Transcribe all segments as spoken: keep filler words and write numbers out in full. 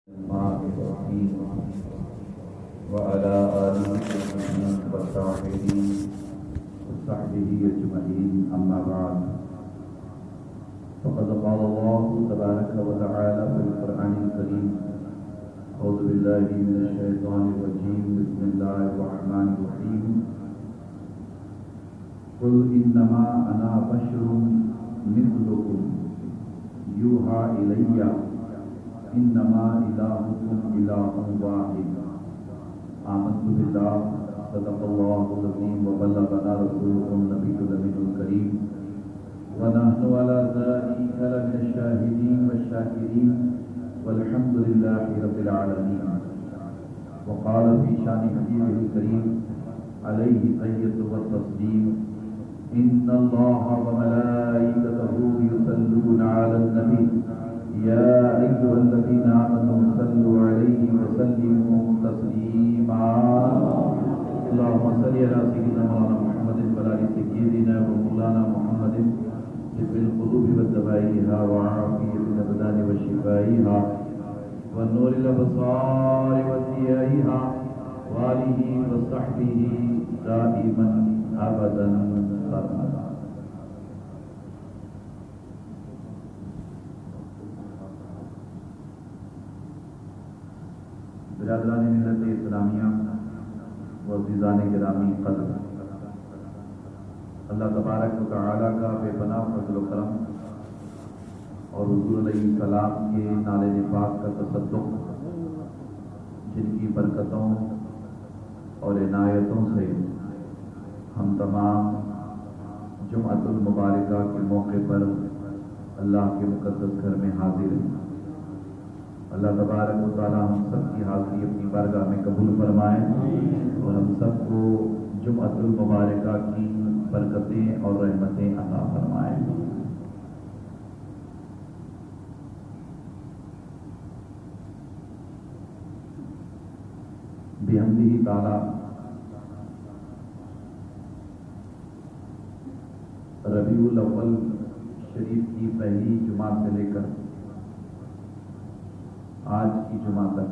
الرحيم وعلى آله وصحبه وصحبه أجمعين أما بعد فقد قال الله تبارك وتعالى في القرآن الكريم أعوذ بالله من الشيطان الرجيم بسم الله الرحمن الرحيم قل إنما أنا بشر مثلكم يوحى إلي انما الہکم الہ واحد آمنت باللہ صدق اللہ العظیم وبلغنا رسولہ النبی الامین الکریم ونحن على ذلك لمن الشاہدین والشاکرین والحمد للہ رب العالمین وقال في شان حبیبہ الکریم علیہ الصلاۃ والتسلیم ان اللہ وملائکتہ یصلون علی النبی يا أيها الذين آمنوا صلوا عليه وسلموا تسليما اللهم صل على سيدنا مولانا محمد وعلى سيدنا ومولانا محمد طب القلوب ودوائها وعافية الأبدان وشفائها والنور الأبصار وضيائها وآله وصحبه دائما أبدا سرمدا. برادران ملت اسلامیہ و عزیزان گرامی قدر، اللہ تبارک و تعالیٰ کا بے پناہ فضل و کرم اور حضور علیہ السلام کے نالے پاک کا تصدق جن کی برکتوں اور عنایتوں سے ہم تمام جمعۃ المبارکہ کے موقع پر اللہ کے مقدس گھر میں حاضر ہیں. اللہ تبارک و تعالی ہم سب کی حاضری اپنی بارگاہ میں قبول فرمائے اور ہم سب کو جمعۃ المبارکہ کی برکتیں اور رحمتیں عطا فرمائے. بحمدہ تعالی ربیع الاول شریف کی پہلی جمعہ سے لے کر آج کی جمعہ تک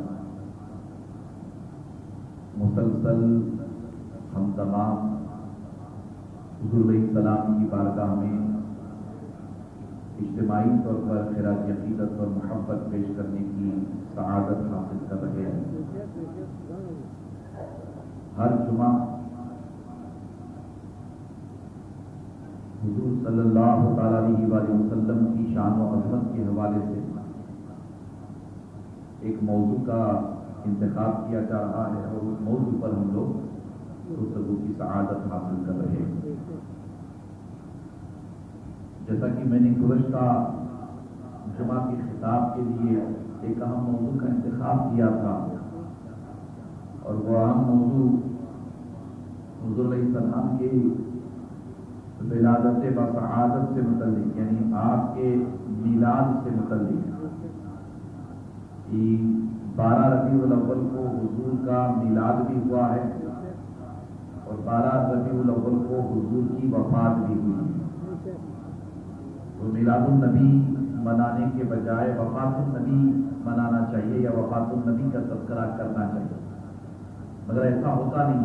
مسلسل ہم تمام حضور علیہ السلام کی بارگاہ میں اجتماعی طور پر خراج عقیدت اور محبت پیش کرنے کی سعادت حاصل کر رہے ہیں. ہر جمعہ حضور صلی اللہ تعالی علیہ وآلہ وسلم کی شان و عظمت کے حوالے سے ایک موضوع کا انتخاب کیا جا رہا ہے اور اس موضوع پر ہم لوگ گفتگو کی سعادت حاصل کر رہے ہیں. جیسا کہ میں نے گزشتہ جمعہ کے خطاب کے لیے ایک اہم موضوع کا انتخاب کیا تھا اور وہ اہم موضوع حضور علیہ السلام کے ولادت و سعادت سے متعلق یعنی آپ کے میلاد سے متعلق کہ بارہ ربیع الاول کو حضور کا میلاد بھی ہوا ہے اور بارہ ربیع الاول کو حضور کی وفات بھی ہوئی ہے. تو میلاد النبی منانے کے بجائے وفات النبی منانا چاہیے یا وفات النبی کا تذکرہ کرنا چاہیے، مگر ایسا ہوتا نہیں.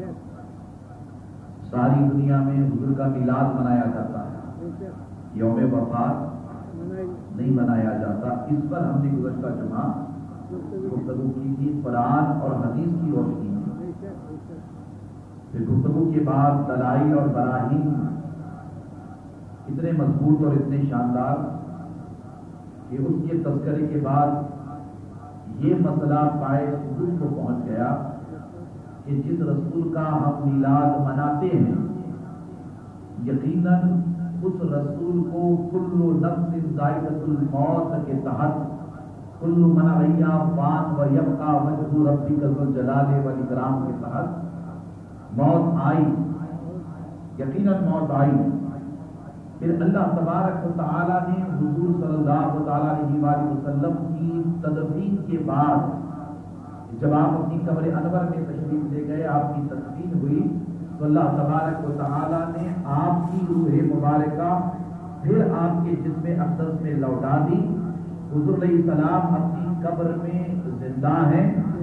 ساری دنیا میں حضور کا میلاد منایا جاتا ہے، یوم وفات نہیں منایا جاتا. اس پر ہم نے گزشتہ جمعہ گفتگو کی تھی قرآن اور حدیث کی روشنی میں. پھر گفتگو کے بعد دلائل اور براہین اتنے مضبوط اور اتنے شاندار کہ اس کے تذکرے کے بعد یہ مسئلہ پائے حضور کو پہنچ گیا کہ جس رسول کا ہم میلاد مناتے ہیں یقیناً اس رسول کو کل نفس ذائقۃ الموت کے تحت کل من علیہا فان و یبقی وجہ ربک ذو الجلال والاکرام کے تحت موت آئی، یقیناً موت آئی. پھر اللہ تبارک و تعالی نے حضور صلی اللہ تعالی علیہ وآلہ وسلم کی تدفین کے بعد جب آپ اپنی قبر انور میں تشریف لے گئے، آپ کی تدفین ہوئی تو اللہ تبارک و تعالی نے آپ کی روح مبارکہ پھر آپ کے جسم اقدس میں لوٹا دی. حضور علیہ السلام اپنی قبر میں زندہ ہیں،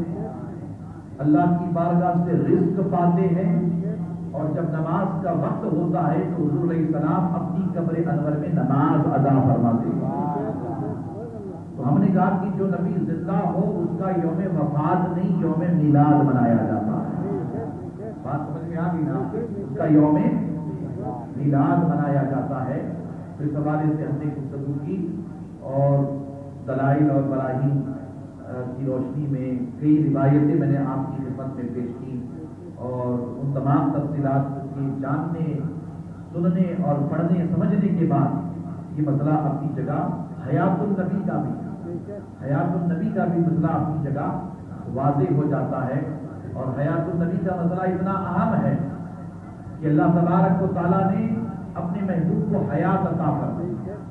اللہ کی بارگاہ سے رزق پاتے ہیں، اور جب نماز کا وقت ہوتا ہے تو حضور علیہ السلام اپنی قبر انور میں نماز ادا فرماتے ہیں۔ تو ہم نے کہا کہ جو نبی زندہ ہو اس کا یوم وفات نہیں، یوم میلاد منایا جاتا ہے۔ بات سمجھ میں آ گئی نا؟ اس کا یوم میلاد منایا جاتا ہے۔ تو اس حوالے سے ہم نے گفتگو کی اور دلائل اور براہین کی روشنی میں کئی روایتیں میں نے آپ کی خدمت میں پیش کی، اور ان تمام تفصیلات کے جاننے، سننے اور پڑھنے سمجھنے کے بعد یہ مسئلہ اپنی جگہ حیات النبی کا بھی حیات النبی کا بھی مسئلہ اپنی جگہ واضح ہو جاتا ہے۔ اور حیات النبی کا مسئلہ اتنا اہم ہے کہ اللہ تبارک و تعالیٰ نے اپنے محبوب کو حیات عطا فرمائی۔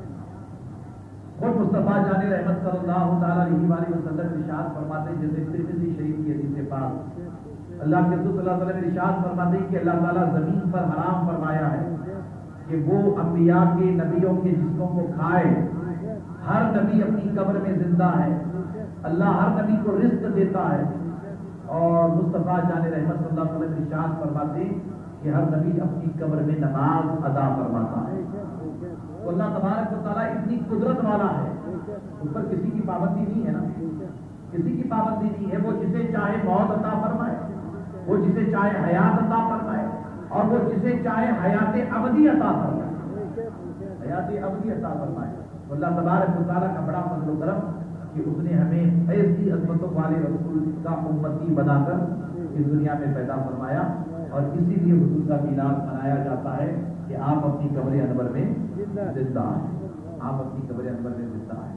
خود مصطفیٰ جان رحمت صلی اللہ تعالیٰ علیہ وآلہ وسلم ارشاد فرماتے ہیں، جیسے ترمذی شریف کی حدیث پاک، اللہ کے رسول صلی اللہ علیہ وسلم ارشاد فرماتے ہیں کہ اللہ تعالیٰ زمین پر حرام فرمایا ہے کہ وہ انبیاء کے، نبیوں کے جسموں کو کھائے۔ ہر نبی اپنی قبر میں زندہ ہے، اللہ ہر نبی کو رزق دیتا ہے، اور مصطفیٰ جان رحمت صلی اللہ علیہ وسلم ارشاد فرماتے ہیں کہ ہر نبی اپنی قبر میں نماز ادا فرماتا ہے۔ تو اللہ تبارک و تعالیٰ اتنی قدرت والا ہے، اس پر کسی کی پابندی نہیں ہے نا، کسی کی پابندی نہیں ہے۔ وہ جسے چاہے موت عطا فرمائے، وہ جسے چاہے حیات عطا فرمائے، اور وہ جسے چاہے حیات ابدی عطا فرمائے، حیات ابدی عطا فرمائے۔ اللہ تبارک و تعالیٰ کا بڑا فضل و کرم کہ اس نے ہمیں ایسی عظمتوں والے رسول کا امتی بنا کر اس دنیا میں پیدا فرمایا، اور اسی لیے حضور کا میلاد منایا جاتا ہے کہ آپ اپنی قبر انور میں زندہ ہیں، آپ اپنی قبر انور میں زندہ ہیں۔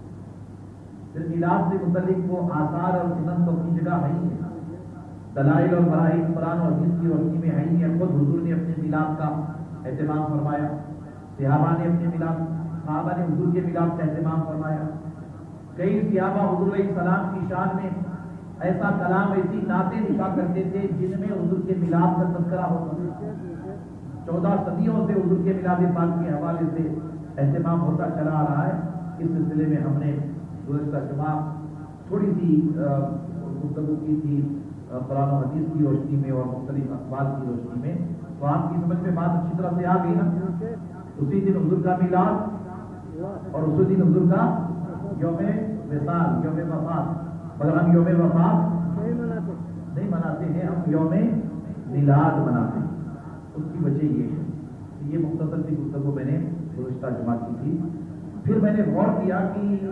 پھر میلاد سے متعلق وہ آثار اور سنن تو اپنی جگہ ہے ہی ہے، دلائل اور براہین قرآن اور حدیث کی روشنی میں ہے ہی ہے۔ خود حضور نے اپنے میلاد کا اہتمام فرمایا، صحابہ نے اپنے میلاد صحابہ نے حضور کے میلاد کا اہتمام فرمایا۔ کئی صحابہ حضور علیہ السلام کی شان میں ایسا کلام، ایسی نعتیں لکھا کرتے تھے جن میں حضور کے میلاد کا تذکرہ ہوتا۔ چودہ صدیوں سے حضور کے میلاد پاک کے حوالے سے اہتمام ہوتا چلا آ رہا ہے۔ اس سلسلے میں ہم نے گزشتہ جمعہ تھوڑی سی گفتگو کی تھی قرآن و حدیث کی روشنی میں اور مختلف اخبار کی روشنی میں، تو آپ کی سمجھ میں بات اچھی طرح سے آ گئی نا۔ اسی دن حضور کا میلاد اور اسی دن حضور کا یوم وصال، یوم وفات، مگر ہم یوم وفات نہیں مناتے ہیں، ہم یوم میلاد مناتے ہیں۔ اس کی وجہ یہ ہے کہ یہ مختصر سی گفتگو میں نے گزشتہ جمعہ کی تھی۔ پھر میں نے غور کیا کہ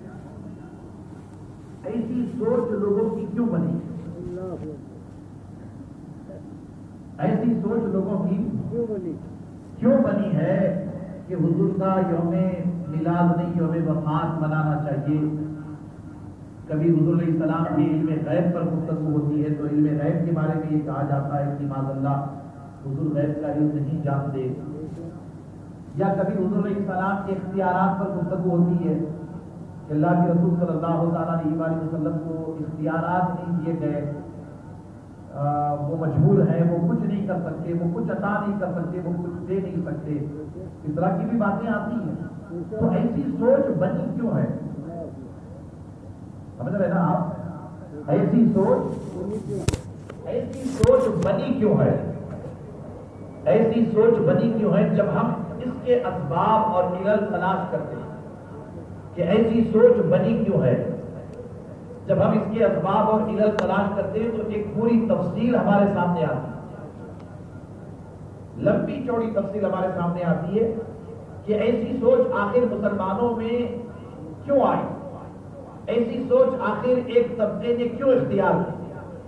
ایسی سوچ لوگوں کی کیوں بنی، ایسی سوچ لوگوں کی کیوں بنی ہے کہ حضور کا یوم میلاد نہیں یوم وفات منانا چاہیے۔ کبھی حضور علیہ السلام کے علم غیب پر گفتگو ہوتی ہے تو علم غیب کے بارے میں یہ کہا جاتا ہے کہ معاذ اللہ حضور غیب کا علم نہیں جانتے، یا کبھی حضور علیہ السلام کے اختیارات پر گفتگو ہوتی ہے کہ اللہ کے رسول صلی اللہ تعالیٰ علیہ وآلہ وسلم کو اختیارات نہیں دیے گئے، وہ مجبور ہیں، وہ کچھ نہیں کر سکتے، وہ کچھ عطا نہیں کر سکتے، وہ کچھ دے نہیں سکتے، اس طرح کی بھی باتیں آتی ہیں۔ تو ایسی سوچ بنی کیوں ہے؟ سمجھ رہے نا آپ؟ ایسی سوچ ایسی سوچ بنی کیوں ہے؟ ایسی سوچ بنی کیوں ہے؟ جب ہم اس کے اسباب اور علل تلاش کرتے ہیں کہ ایسی سوچ بنی کیوں ہے، جب ہم اس کے اسباب اور علل تلاش کرتے ہیں تو ایک پوری تفصیل ہمارے سامنے آتی ہے، لمبی چوڑی تفصیل ہمارے سامنے آتی ہے کہ ایسی سوچ آخر مسلمانوں میں کیوں آئی، ایسی سوچ آخر ایک طبقے نے کیوں اختیار کی۔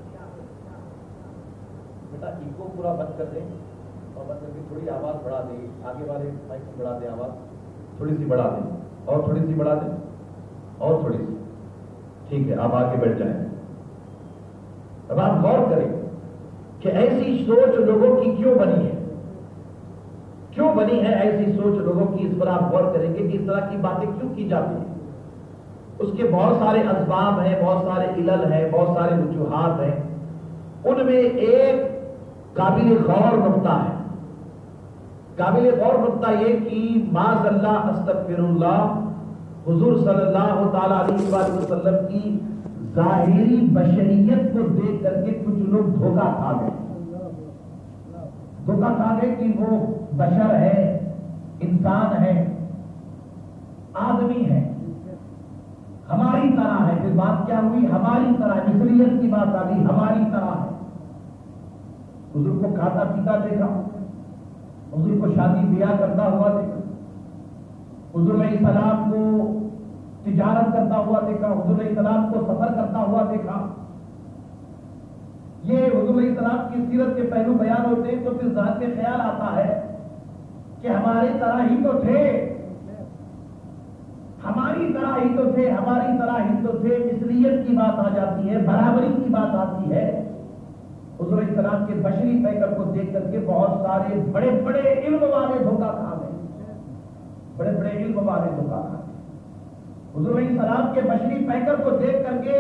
بیٹا ایکو پورا بند کر دیں اور بند کر کے تھوڑی آواز بڑھا دیں، آگے والے مائک سے بڑھا دیں، آواز تھوڑی سی بڑھا دیں، اور تھوڑی سی بڑھا دیں، اور تھوڑی سی، ٹھیک ہے آپ آگے بیٹھ جائیں۔ اب آپ غور کریں کہ ایسی سوچ لوگوں کی کیوں بنی ہے، کیوں بنی ہے ایسی سوچ لوگوں کی، اس پر آپ غور کریں گے کہ اس طرح کی باتیں کیوں کی جاتی ہیں۔ اس کے بہت سارے اسباب ہیں، بہت سارے علل ہیں، بہت سارے وجوہات ہیں۔ ان میں ایک قابل غور نقطہ ہے، قابل غور نقطہ یہ کہ معاذ اللہ استغفر اللہ حضور صلی اللہ تعالیٰ علیہ وآلہ وسلم کی ظاہری بشریت کو دیکھ کر کے کچھ لوگ دھوکہ کھا گئے دھوکہ کھا گئے کہ وہ بشر ہے، انسان ہے، آدمی ہے، ہماری طرح ہے۔ پھر بات کیا ہوئی؟ ہماری طرح، مثلیت کی بات آ گئی، ہماری طرح ہے۔ حضور کو کھاتا پیتا دیکھا، حضور کو شادی بیاہ کرتا ہوا دیکھا، حضور علیہ السلام کو تجارت کرتا ہوا دیکھا، حضور علیہ السلام کو سفر کرتا ہوا دیکھا۔ یہ حضور علیہ السلام کی سیرت کے پہلو بیان ہوتے ہیں تو پھر ذات میں خیال آتا ہے کہ ہماری طرح ہی تو تھے، ہماری طرح ہی تو تھے، ہماری طرح ہی تو تھے۔ مثلیت کی بات آ جاتی ہے، برابری کی بات آتی ہے۔ حضور علیہ السلام کے بشری پیکر کو دیکھ کر کے بہت سارے بڑے بڑے علم والے دھوکہ کھا گئے، بڑے بڑے علم والے دھوکہ کھا گئے۔ حضور علیہ السلام کے بشری پیکر کو دیکھ کر کے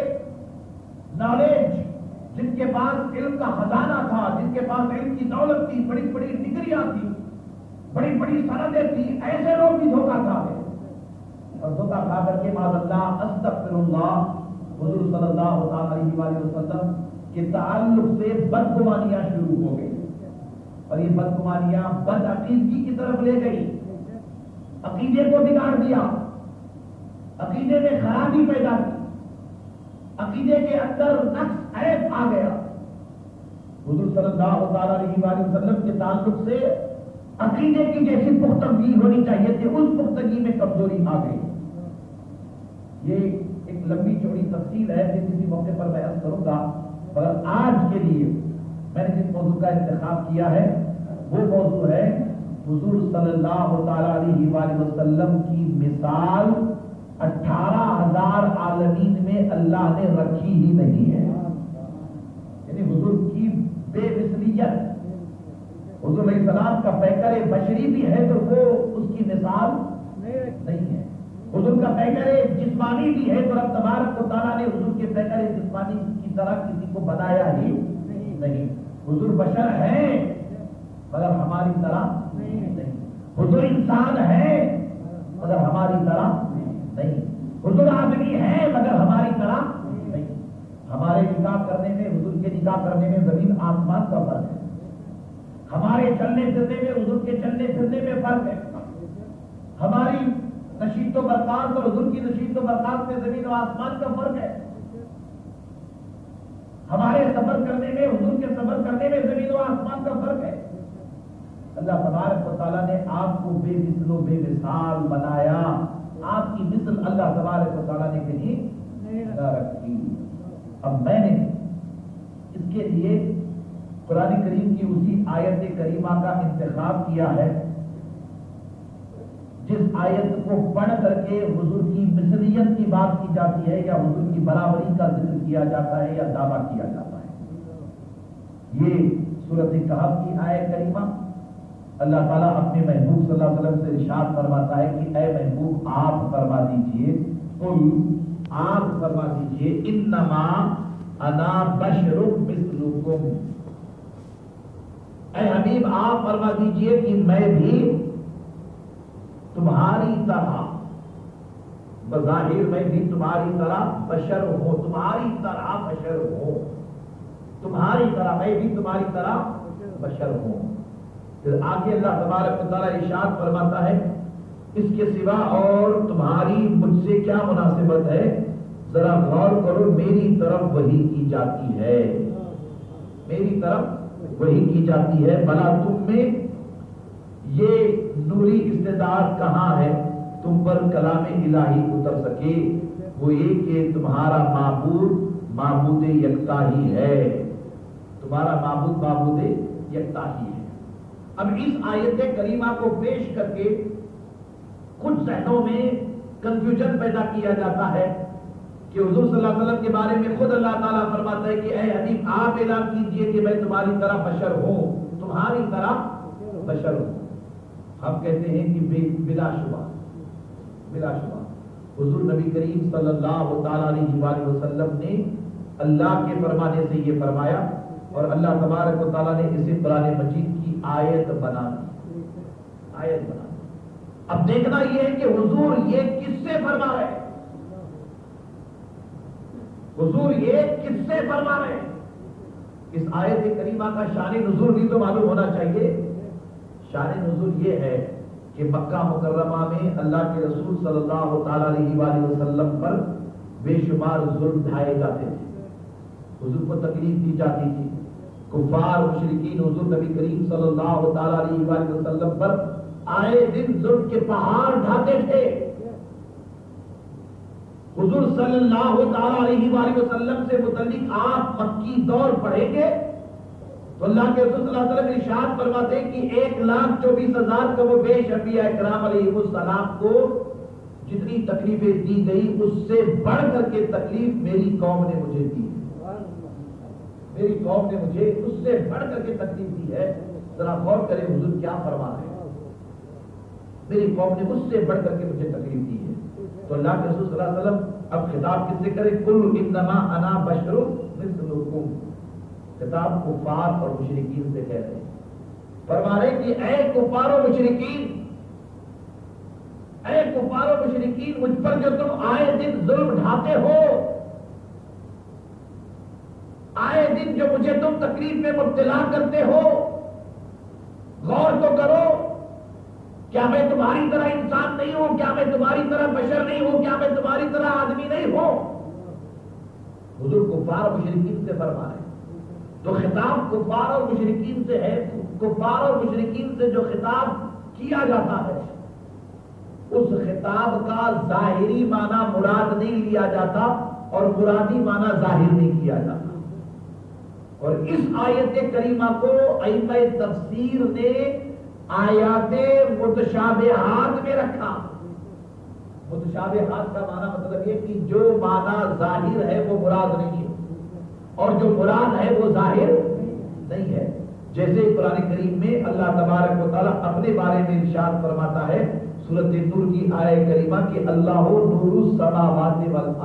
نالج، جن کے پاس علم کا خزانہ تھا، جن کے پاس علم کی دولت تھی، بڑی بڑی ڈگریاں تھی، بڑی بڑی سندیں تھی، ایسے لوگ بھی دھوکہ کھا گئے اور دھوکہ کھا کر کے معاذ اللہ استغفر اللہ حضور صلی اللہ علیہ وآلہ وسلم کے تعلق سے بدگمانیاں شروع ہو گئی اور یہ بدگمانیاں بد عقیدگی کی طرف لے گئی، عقیدے کو بگاڑ دیا، عقیدے میں خرابی پیدا کی، عقیدے کے اندر نقص عیب آ گیا۔ حضور صلی اللہ علیہ وآلہ وسلم کے تعلق سے عقیدے کی جیسی پختگی ہونی چاہیے تھی، اس پختگی میں کمزوری آ گئی۔ یہ ایک لمبی چوڑی تفصیل ہے کہ کسی موقع پر بیان کروں گا، مگر آج کے لیے میں نے جس موضوع کا انتخاب کیا ہے وہ موضوع ہے حضور صلی اللہ تعالی علیہ وآلہ وسلم کی مثال اٹھارہ ہزار عالمین میں اللہ نے رکھی ہی نہیں ہے۔ یعنی حضور کی بے مثلیت، حضور علیہ السلام کا پیکر بشری بھی ہے تو وہ اس کی مثال نہیں ہے۔ حضور کا پیکر جسمانی بھی ہے تو رب تبارک و تعالیٰ نے حضور کے پیکر جسمانی کی طرح کسی کو بنایا ہی نہیں۔ حضور بشر ہیں مگر ہماری طرح نہیں، حضور انسان ہے مگر ہماری طرح نہیں، حضور آدمی ہے مگر ہماری طرح نہیں۔ ہمارے نکاح کرنے میں، حضور کے نکاح کرنے میں زمین آسمان کا فرق ہے، ہمارے چلنے پھرنے میں حضور کے چلنے پھرنے میں فرق ہے، ہماری نشیب و برکات اور حضور کی نشیب و برکات میں زمین و آسمان کا فرق ہے، ہمارے سفر کرنے میں حضور کے سفر کرنے میں زمین و آسمان کا فرق ہے۔ اللہ تبارک و تعالیٰ نے آپ کو بے مثل و بے مثال بنایا، آپ کی مثل اللہ تبارک و تعالیٰ نے کہیں نہ رکھی۔ اب میں نے اس کے لیے قرآن کریم کی اسی آیت کریمہ کا انتخاب کیا ہے جس آیت کو پڑھ کر کے حضور کی مثلیت کی بات کی جاتی ہے یا حضور کی برابری کا ذکر کیا جاتا ہے یا دعویٰ کیا جاتا ہے۔ یہ سورۃ کہف کی آیت کریمہ اللہ تعالیٰ اپنے محبوب صلی اللہ علیہ وسلم سے ارشاد فرماتا ہے کہ اے محبوب آپ فرما دیجئے، قل آپ فرما دیجئے انما انا بشر مثلکم، اے حبیب آپ فرما دیجئے کہ میں بھی تمہاری طرح، بظاہر میں بھی تمہاری طرح بشر ہوں، تمہاری طرح بشر ہوں، تمہاری طرح میں بھی تمہاری طرح بشر ہوں۔ پھر آگے اللہ تبارک و تعالیٰ ارشاد فرماتا ہے اس کے سوا اور تمہاری مجھ سے کیا مناسبت ہے، ذرا غور کرو، میری طرف وحی کی جاتی ہے، میری طرف وحی کی جاتی ہے، بھلا تم میں یہ نوری استعداد کہاں ہے تم پر کلام الہی اتر سکے، وہ یہ کہ تمہارا معبود معبود یکتا ہی ہے، تمہارا معبود معبود یکتا ہی ہے۔ اب اس آیت کریمہ کو پیش کر کے کچھ ذہنوں میں کنفیوژن پیدا کیا جاتا ہے کہ حضور صلی اللہ علیہ وسلم کے بارے میں خود اللہ تعالیٰ فرماتا ہے کہ اے حبیب آپ اعلان کیجئے کہ میں تمہاری طرح بشر ہوں، تمہاری طرح بشر ہوں۔ ہم کہتے ہیں کہ بلا شبہ بلا شبہ حضور نبی کریم صلی اللہ تعالیٰ علیہ وآلہ وسلم نے اللہ کے فرمانے سے یہ فرمایا اور اللہ تبارک و تعالیٰ نے اسے قرآن مجید کی آیت بنا دی، آیت بنا دی۔ اب دیکھنا یہ ہے کہ حضور یہ کس سے فرما رہے ہیں، حضور یہ کس سے فرما رہے ہیں۔ اس آیت کریمہ کا شان نزول بھی تو معلوم ہونا چاہیے۔ شان نزول یہ ہے کہ مکہ مکرمہ میں اللہ کے رسول صلی اللہ تعالی علیہ وآلہ وسلم پر بے شمار ظلم ڈھائے جاتے تھے، حضور کو تکلیف دی جاتی تھی، کفار مشرکین حضور نبی کریم صلی اللہ تعالی علیہ وآلہ وسلم پر آئے دن ظلم کے پہاڑ ڈھاتے تھے۔ حضور صلی اللہ تعالی علیہ وآلہ وسلم سے متعلق آپ مکی دور پڑھیں گے تو اللہ کے رسول صلی اللہ علیہ وسلم ارشاد فرماتے ہیں کہ ایک لاکھ چوبیس ہزار کا وہ بیش انبیاء اکرام علیہ السلام کو جتنی تکلیفیں دی گئی اس سے بڑھ کر کے تکلیف میری قوم نے مجھے دی ہے، میری قوم نے مجھے اس سے بڑھ کر کے تکلیف دی ہے۔ ذرا غور کریں حضور کیا فرما رہے ہیں، میری قوم نے اس سے بڑھ کر کے مجھے تکلیف دی ہے۔ تو اللہ کے رسول صلی اللہ علیہ وسلم اب خطاب کس سے کرے، کل انما انا بشر مثلکم، خطاب کفار اور مشرکین سے کہہ رہے ہیں، فرما رہے کہ اے کفار و مشرکین، اے کفار و مشرکین، مجھ پر جو تم آئے دن ظلم ڈھاتے ہو، آئے دن جو مجھے تم تکلیف میں مبتلا کرتے ہو، غور تو کرو، کیا میں تمہاری طرح انسان نہیں ہوں، کیا میں تمہاری طرح بشر نہیں ہوں، کیا میں تمہاری طرح آدمی نہیں ہوں۔ حضور کفار و مشرکین سے فرما رہے ہیں، تو خطاب کفار اور مشرکین سے ہے۔ کفار اور مشرکین سے جو خطاب کیا جاتا ہے اس خطاب کا ظاہری معنی مراد نہیں لیا جاتا اور مرادی معنی ظاہر نہیں کیا جاتا۔ اور اس آیت کریمہ کو ائمہ تفسیر نے آیات متشابہات میں رکھا۔ متشابہات کا معنی مطلب یہ کہ جو معنی ظاہر ہے وہ مراد نہیں ہے اور جو مراد ہے وہ ظاہر نہیں ہے۔ جیسے قرآن کریم میں اللہ تبارک و تعالیٰ اپنے بارے میں ارشاد فرماتا ہے سورۃ نور کی آیت کریمہ کہ اللہ نور السماوات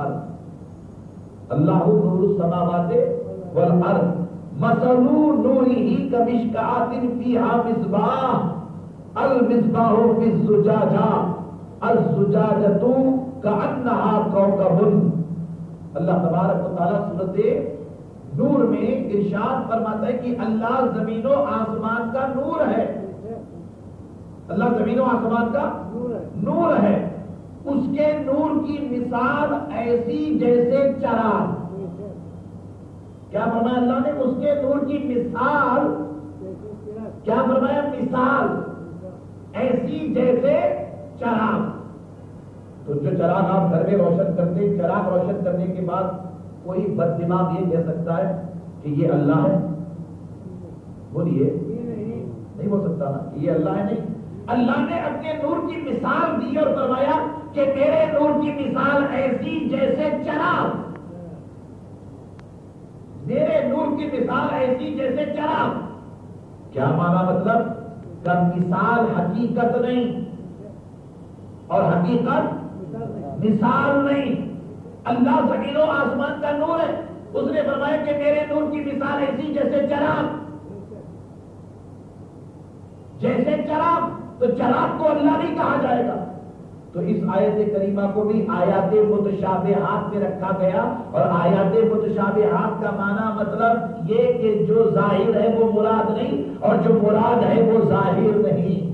والارض، اللہ نور السماوات والارض مثل نورہ کمشکاۃ فیہا مصباح المصباح فی الزجاجہ الزجاجۃ کأنہا کوکب۔ اللہ تبارک و تعالیٰ سورۃ نور میں ارشاد فرماتا ہے کہ اللہ زمین و آسمان کا نور ہے، اللہ زمین و آسمان کا نور ہے، اس کے نور کی مثال ایسی جیسے چراغ۔ کیا فرمایا اللہ نے؟ اس کے نور کی مثال، کیا فرمایا؟ مثال ایسی جیسے چراغ۔ تو جو چراغ آپ گھر میں روشن کرتے ہیں، چراغ روشن کرنے کے بعد کوئی بد دماغ یہ کہہ سکتا ہے کہ یہ اللہ ہے؟ بولیے، نہیں بول سکتا نا کہ یہ اللہ ہے۔ نہیں، اللہ نے اپنے نور کی مثال دی اور فرمایا کہ میرے نور کی مثال ایسی جیسے چراغ، میرے نور کی مثال ایسی جیسے چراغ۔ کیا معنی مطلب؟ کہ مثال حقیقت نہیں اور حقیقت مثال نہیں۔ اللہ زمین و آسمان کا نور ہے، اس نے فرمایا کہ میرے نور کی مثال ایسی جیسے چراغ، جیسے چراغ۔ تو چراغ کو اللہ نہیں کہا جائے گا۔ تو اس آیت کریمہ کو بھی آیات متشابہات میں رکھا گیا، اور آیات متشابہات کا معنی مطلب یہ کہ جو ظاہر ہے وہ مراد نہیں اور جو مراد ہے وہ ظاہر نہیں۔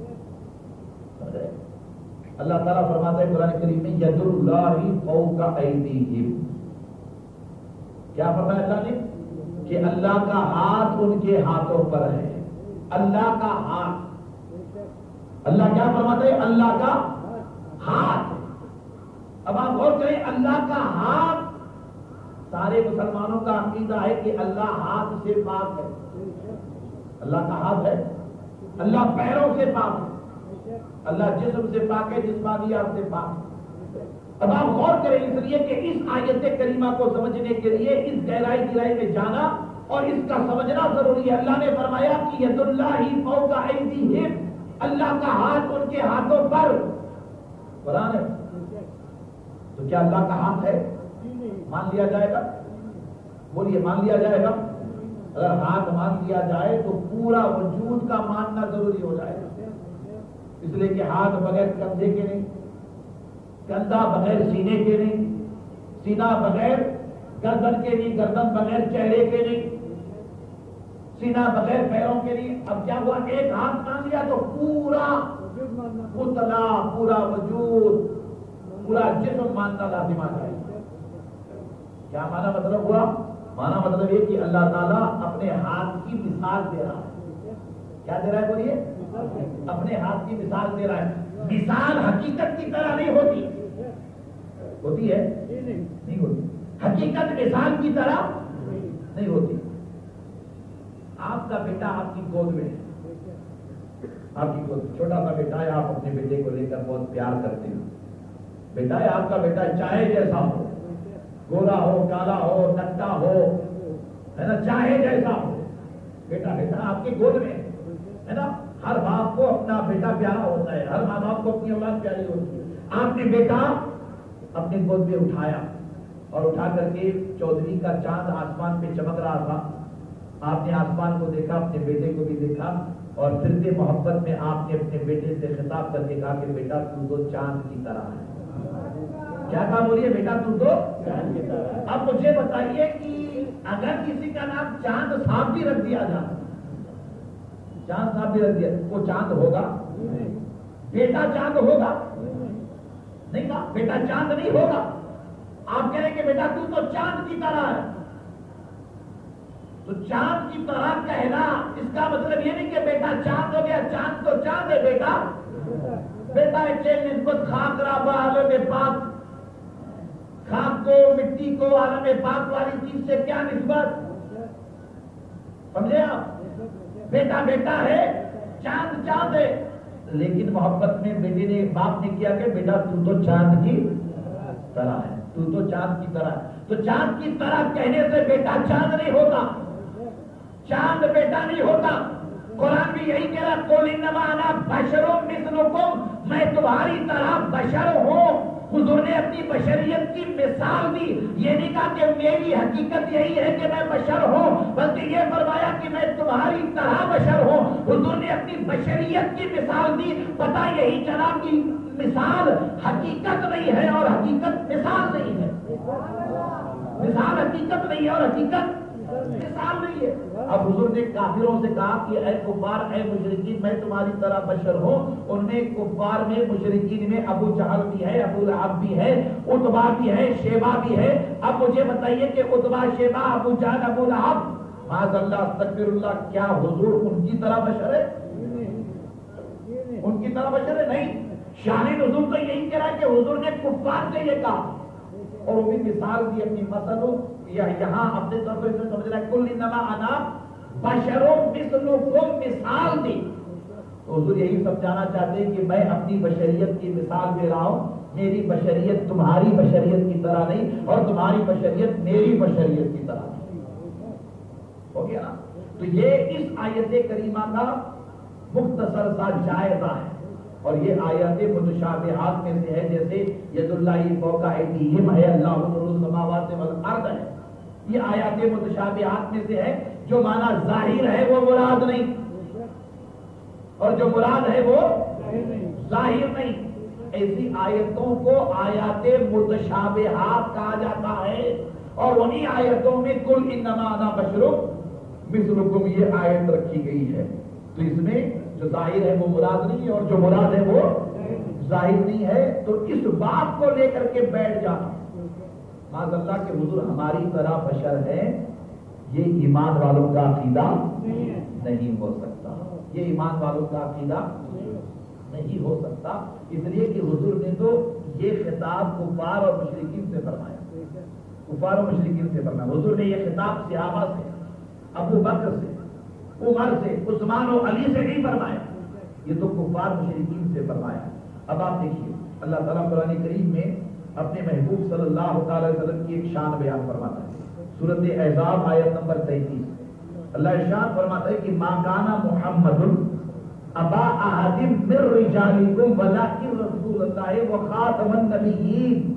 اللہ تعالیٰ فرماتا ہے قرآن کریم میں ید اللہ فوق ایدیہم، کیا فرمایا اللہ نے؟ کہ اللہ کا ہاتھ ان کے ہاتھوں پر ہے۔ اللہ کا ہاتھ، اللہ کیا فرماتا ہے؟ اللہ کا ہاتھ۔ اب آپ غور کریں، اللہ کا ہاتھ، سارے مسلمانوں کا عقیدہ ہے کہ اللہ ہاتھ سے پاک ہے، اللہ کا ہاتھ ہے، اللہ پیروں سے پاک ہے، اللہ جسم سے پاک ہے، جسمانیات سے پاک ہے۔ اب آپ غور کریں اس لیے کہ اس آیت کریمہ کو سمجھنے کے لیے اس گہرائی گہرائی میں جانا اور اس کا سمجھنا ضروری ہے۔ اللہ نے فرمایا کہ ید اللہ فوق ایدیہم، اللہ کا ہاتھ ان کے ہاتھوں پر۔ قرآن ہے تو کیا اللہ کا ہاتھ ہے؟ مان لیا جائے گا؟ بولیے، مان لیا جائے گا؟ اگر ہاتھ مان لیا جائے تو پورا وجود کا ماننا ضروری ہو جائے گا۔ اس لیے کہ ہاتھ بغیر کندھے کے نہیں، کندھا بغیر سینے کے نہیں، سینہ بغیر گردن کے نہیں، گردن بغیر چہرے کے نہیں، سینہ بغیر پیروں کے نہیں. اب کیا ہوا؟ ایک ہاتھ مان لیا تو پورا پتلا، پورا وجود، پورا جسم ماننا لازم آ جائے. کیا مانا مطلب ہوا؟ مانا مطلب یہ کہ اللہ تعالیٰ اپنے ہاتھ کی مثال دے رہا ہے. کیا دے رہا ہے بولیے؟ اپنے ہاتھ کی مثال دے رہا ہے. مثال حقیقت کی طرح نہیں ہوتی. ہوتی ہے؟ نہیں ہوتی. حقیقت مثال کی طرح نہیں ہوتی. آپ کا بیٹا آپ کی گود میں ہے، آپ کی گود چھوٹا سا بیٹا ہے، آپ اپنے بیٹے کو لے کر بہت پیار کرتے ہیں. بیٹا ہے آپ کا بیٹا چاہے جیسا ہو، گورا ہو، کالا ہو، نٹا ہو، ہے نا، چاہے جیسا ہو، بیٹا بیٹا آپ کی گود میں ہے نا. ہر باپ کو اپنا بیٹا پیارا ہوتا ہے، ہر ماں باپ کو اپنی اولاد پیاری ہوتی ہے. آپ نے بیٹا اپنی گود میں اٹھایا اور اٹھا کر کے چودھری کا چاند آسمان پہ چمک رہا تھا. آپ نے آسمان کو دیکھا، اپنے بیٹے کو بھی دیکھا، اور پھر محبت میں آپ نے اپنے بیٹے سے خطاب کر کے کہا کہ بیٹا تو تو چاند کی طرح ہے. کیا کہا بولیے؟ بیٹا تو تو چاند کی طرح. اب مجھے بتائیے کہ اگر کسی کا نام چاند صاحب بھی رکھ دیا جائے، چاند صاحب بھی رکھ دیا، وہ چاند ہوگا؟ بیٹا چاند ہوگا؟ نہیں کہا بیٹا چاند نہیں ہوگا. آپ کہہ رہے کہ بیٹا تو تو چاند کی طرح ہے. تو چاند کی طرح کہنا اس کا مطلب یہ نہیں کہ بیٹا چاند ہو گیا. چاند تو چاند ہے بیٹا. بیٹا ایک نسبت خاک رابہ عالم پاک، خاک کو، مٹی کو، عالم پاک والی چیز سے کیا نسبت؟ سمجھے آپ؟ بیٹا بیٹا ہے، چاند چاند ہے. لیکن محبت میں بیٹے نے، باپ نے کیا کہ بیٹا تو تو چاند کی طرح ہے، تو تو چاند کی طرح ہے. تو چاند کی طرح کہنے سے بیٹا چاند نہیں ہوتا، چاند بیٹا نہیں ہوتا. قرآن بھی یہی کہہ رہا، قُلْ إِنَّمَا أَنَا بَشَرٌ مِثْلُكُمْ، میں تمہاری طرح بشر ہوں. حضور نے اپنی بشریت کی مثال دی. یہ نہیں کہا کہ میری حقیقت یہی ہے کہ میں بشر ہوں، بلکہ یہ فرمایا کہ میں تمہاری طرح بشر ہوں. حضور نے اپنی بشریت کی مثال دی. پتہ یہی چلا کہ مثال حقیقت نہیں ہے اور حقیقت مثال نہیں ہے. مثال حقیقت نہیں ہے اور حقیقت مثال نہیں ہے. اب حضور نے کافروں سے کہا کہ اے کفار، اے مشرکین، میں تمہاری طرح بشر ہوں. ان میں کفار میں، مشرکین میں ابو جہل بھی ہے، ابو لہب بھی ہے، عتبہ بھی ہے، شیبہ بھی ہے. اب مجھے بتائیے کہ عتبہ، شیبہ، ابو جہل، ابو لہب، معاذ اللہ، استغفر اللہ، کیا حضور ان کی طرح بشر ہے؟ ان کی طرح بشر ہے؟ نہیں. شان نزول تو یہی کہہ رہا ہے کہ حضور نے کفار سے یہ کہا، اور وہ بھی مثال دی اپنی مثلوں. یہاں اپنے طرف سے سمجھ رہا ہے کل انما انا بشر مثلکم، مثال دی. تو حضور یہی سمجھانا چاہتے ہیں کہ میں اپنی بشریت کی مثال دے رہا ہوں. میری بشریت تمہاری بشریت کی طرح نہیں، اور تمہاری بشریت میری بشریت کی طرح نہیں. ہو گیا نا؟ تو یہ اس آیت کریمہ کا مختصر سا جائزہ ہے. اور یہ آیات متشابہات میں سے ہے، جیسے ید اللہ فوق ایدیہم ہے، اللہ نور السماوات والارض ہے. یہ آیات متشابہات میں سے ہے. جو معنی ظاہر ہے وہ مراد نہیں، اور جو مراد ہے وہ ظاہر نہیں. ایسی آیتوں کو آیات متشابہات کہا جاتا ہے. اور انہی آیتوں میں کل انما انا بشر مثلکم یہ آیت رکھی گئی ہے. تو اس میں جو ظاہر ہے وہ مراد نہیں ہے، اور جو مراد ہے وہ ظاہر نہیں ہے. تو اس بات کو لے کر کے بیٹھ جانا معاذ اللہ کہ حضور ہماری طرح بشر ہے، یہ ایمان والوں کا عقیدہ نہیں ہو سکتا. یہ ایمان والوں کا عقیدہ نہیں ہو سکتا. اس لیے کہ حضور نے تو یہ خطاب کفار اور مشرکین سے فرمایا، کفار اور مشرکین سے فرمایا. حضور نے یہ خطاب صحابہ سے، ابو بکر سے، عمر سے، عثمان و علی سے نہیں فرمایا. یہ تو کفار مشرکین سے فرمایا. اب آپ دیکھیے اللہ تعالیٰ قرآن کریم میں اپنے محبوب صلی اللہ تعالی وسلم کی ایک شان بیان فرماتا ہے. سورۃ احزاب آیت نمبر تینتیس. اللہ ارشاد فرماتا ہے کہ ما کان محمد ابا احد من رجالکم ولکن رسول اللہ وخاتم النبیین.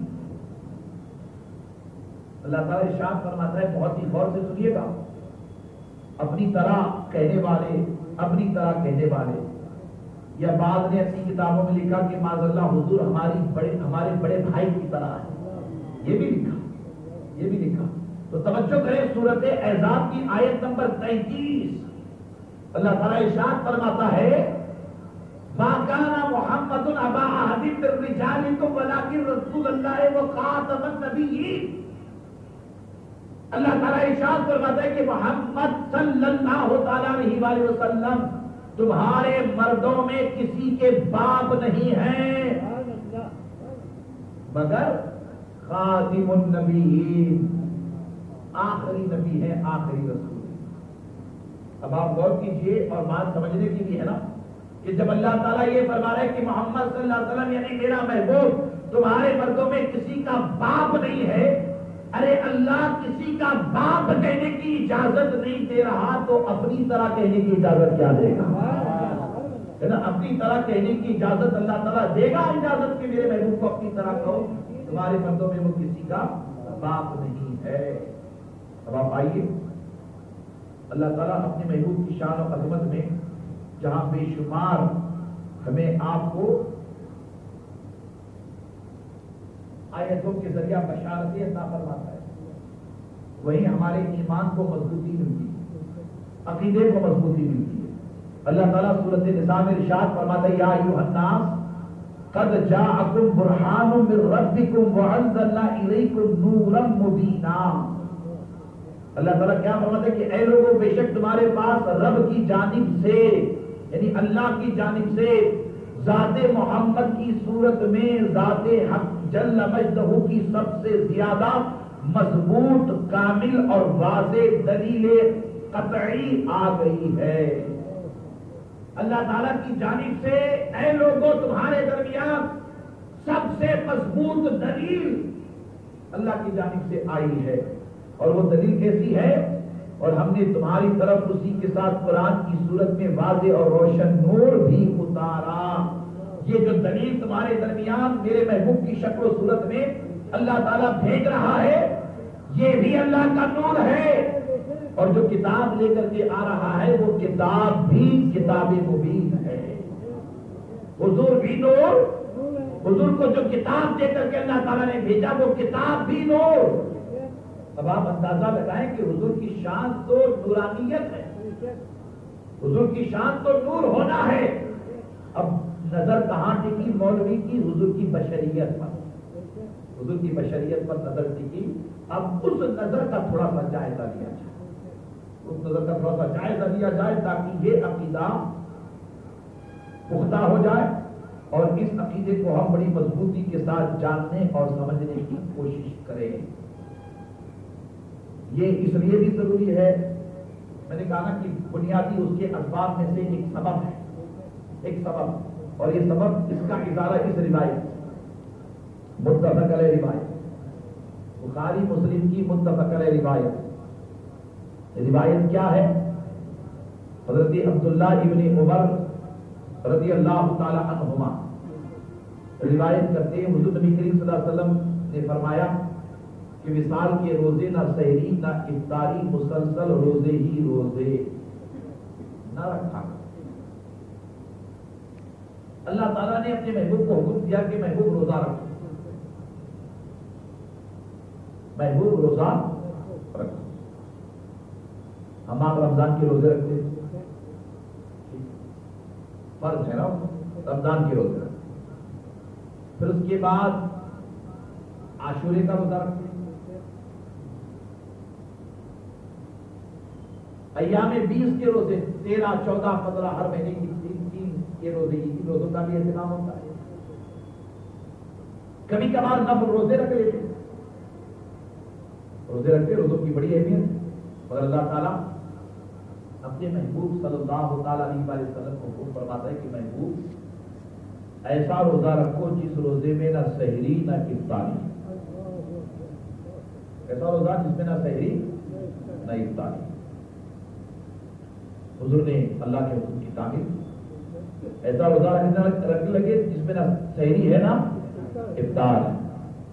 اللہ تعالیٰ ارشاد فرماتا ہے، بہت ہی غور سے سنیے گا، اپنی طرح کہنے والے، اپنی طرح کہنے والے یا بعض نے اپنی کتابوں میں لکھا کہ معاذ اللہ حضور ہماری بڑے ہمارے بڑے بھائی کی طرح ہے، یہ بھی لکھا یہ بھی لکھا تو توجہ کریں سورۃ احزاب کی آیت نمبر تینتیس، اللہ تعالیٰ ارشاد فرماتا ہے ما کان محمد ابا احد من رجالکم ولکن رسول اللہ وخاتم النبیین۔ اللہ تعالیٰ ارشاد فرماتا ہے کہ محمد صلی اللہ تعالیٰ علیہ وآلہ وسلم تمہارے مردوں میں کسی کے باپ نہیں ہیں مگر خاتم النبیین، آخری نبی ہے، آخری رسول ہے۔ اب آپ غور کیجئے اور بات سمجھنے کی بھی ہے نا کہ جب اللہ تعالیٰ یہ فرما رہا ہے کہ محمد صلی اللہ علیہ وسلم یعنی میرا محبوب تمہارے مردوں میں کسی کا باپ نہیں ہے، ارے اللہ کسی کا باپ کہنے کی اجازت نہیں دے رہا تو اپنی طرح کہنے کی اجازت کیا دے گا؟ ہے نا، اپنی طرح کہنے کی اجازت اللہ تعالیٰ دے گا اجازت کہ میرے محبوب کو اپنی طرح کہو، تمہارے مردوں میں وہ کسی کا باپ نہیں ہے۔ اب آپ آئیے اللہ تعالیٰ اپنے محبوب کی شان و عظمت میں جہاں بے شمار ہمیں آپ کو آیتوں کے ذریعہ بشارتیں عطا فرماتا ہے، وہیں ہمارے ایمان کو مضبوطی ملتی ہے، عقیدے کو مضبوطی ملتی ہے۔ اللہ تعالیٰ سورۃ النساء میں ارشاد فرماتا ہے یا ایھا الناس قد جاءکم برہان من ربکم وانزلنا الیکم نورا مبینا۔ اللہ تعالیٰ کیا فرماتا ہے کہ اے لوگوں بے شک تمہارے پاس رب کی جانب سے یعنی اللہ کی جانب سے ذات محمد کی صورت میں ذات حق جل مجدہ کی سب سے زیادہ مضبوط کامل اور واضح دلیل قطعی آ گئی ہے۔ اللہ تعالیٰ کی جانب سے اے لوگوں تمہارے درمیان سب سے مضبوط دلیل اللہ کی جانب سے آئی ہے، اور وہ دلیل کیسی ہے؟ اور ہم نے تمہاری طرف اسی کے ساتھ قرآن کی صورت میں واضح اور روشن نور بھی اتارا۔ یہ جو دلیل تمہارے درمیان میرے محبوب کی شکل و صورت میں اللہ تعالیٰ بھیج رہا ہے یہ بھی اللہ کا نور ہے، اور جو کتاب لے کر کے آ رہا ہے وہ کتاب بھی کتاب مبین ہے۔ حضور بھی نور، حضور کو جو کتاب دے کر کے اللہ تعالیٰ نے بھیجا وہ کتاب بھی نور۔ اب آپ اندازہ لگائیں کہ حضور کی شان تو نورانیت ہے، حضور کی شان تو نور ہونا ہے، اب نظر کہاں ٹکی مولوی کی؟ حضور کی بشریت پر، حضور کی بشریت پر نظر ٹکی۔ اب اس نظر کا تھوڑا سا جائزہ لیا جائے، اس نظر کا تھوڑا سا جائزہ لیا جائے تاکہ یہ عقیدہ پختہ ہو جائے اور اس عقیدے کو ہم بڑی مضبوطی کے ساتھ جاننے اور سمجھنے کی کوشش کریں۔ یہ اس لیے بھی ضروری ہے، میں نے کہا نا کہ بنیادی اس کے اسباب میں سے ایک سبب ہے، ایک سبب، اور یہ سبب اس کا اظہار اس روایت متفق علیہ روایت بخاری مسلم کی متفق علیہ روایت روایت کیا ہے؟ حضرت عبداللہ ابن عمر رضی اللہ تعالی عنہما روایت کرتے ہیں حضور نبی کریم صلی اللہ علیہ وسلم نے فرمایا کہ وصال کے روزے نہ سحری نہ افطاری، مسلسل روزے ہی روزے نہ رکھا۔ اللہ تعالیٰ نے اپنے محبوب کو حکم دیا کہ محبوب روزہ رکھو، محبوب روزہ رکھو۔ ہم آپ رمضان کے روزے رکھتے فرض ہے نا، رمضان کے روزے رکھتے، پھر اس کے بعد عاشورے کا روزہ رکھتے، ایام بیس کے روزے، تیرہ چودہ پندرہ ہر مہینے کی تین تین کے روزے، ان روزوں کا بھی اہتمام ہوتا ہے۔ کبھی کبھار نفل روزے رکھ لیتے، روزے رکھتے، روزوں کی بڑی اہمیت، اور اللہ تعالیٰ اپنے محبوب صلی اللہ تعالیٰ علیہ وسلم کو حکم فرماتا ہے کہ محبوب ایسا روزہ رکھو جس روزے میں نہ سحری نہ افطاری، ایسا روزہ جس میں نہ سحری نہ افطاری۔ حضور نے اللہ کے حکم کی تعمیل، ایسا روزہ رکھنے لگے جس میں نہ سحری ہے نہ افطار ہے۔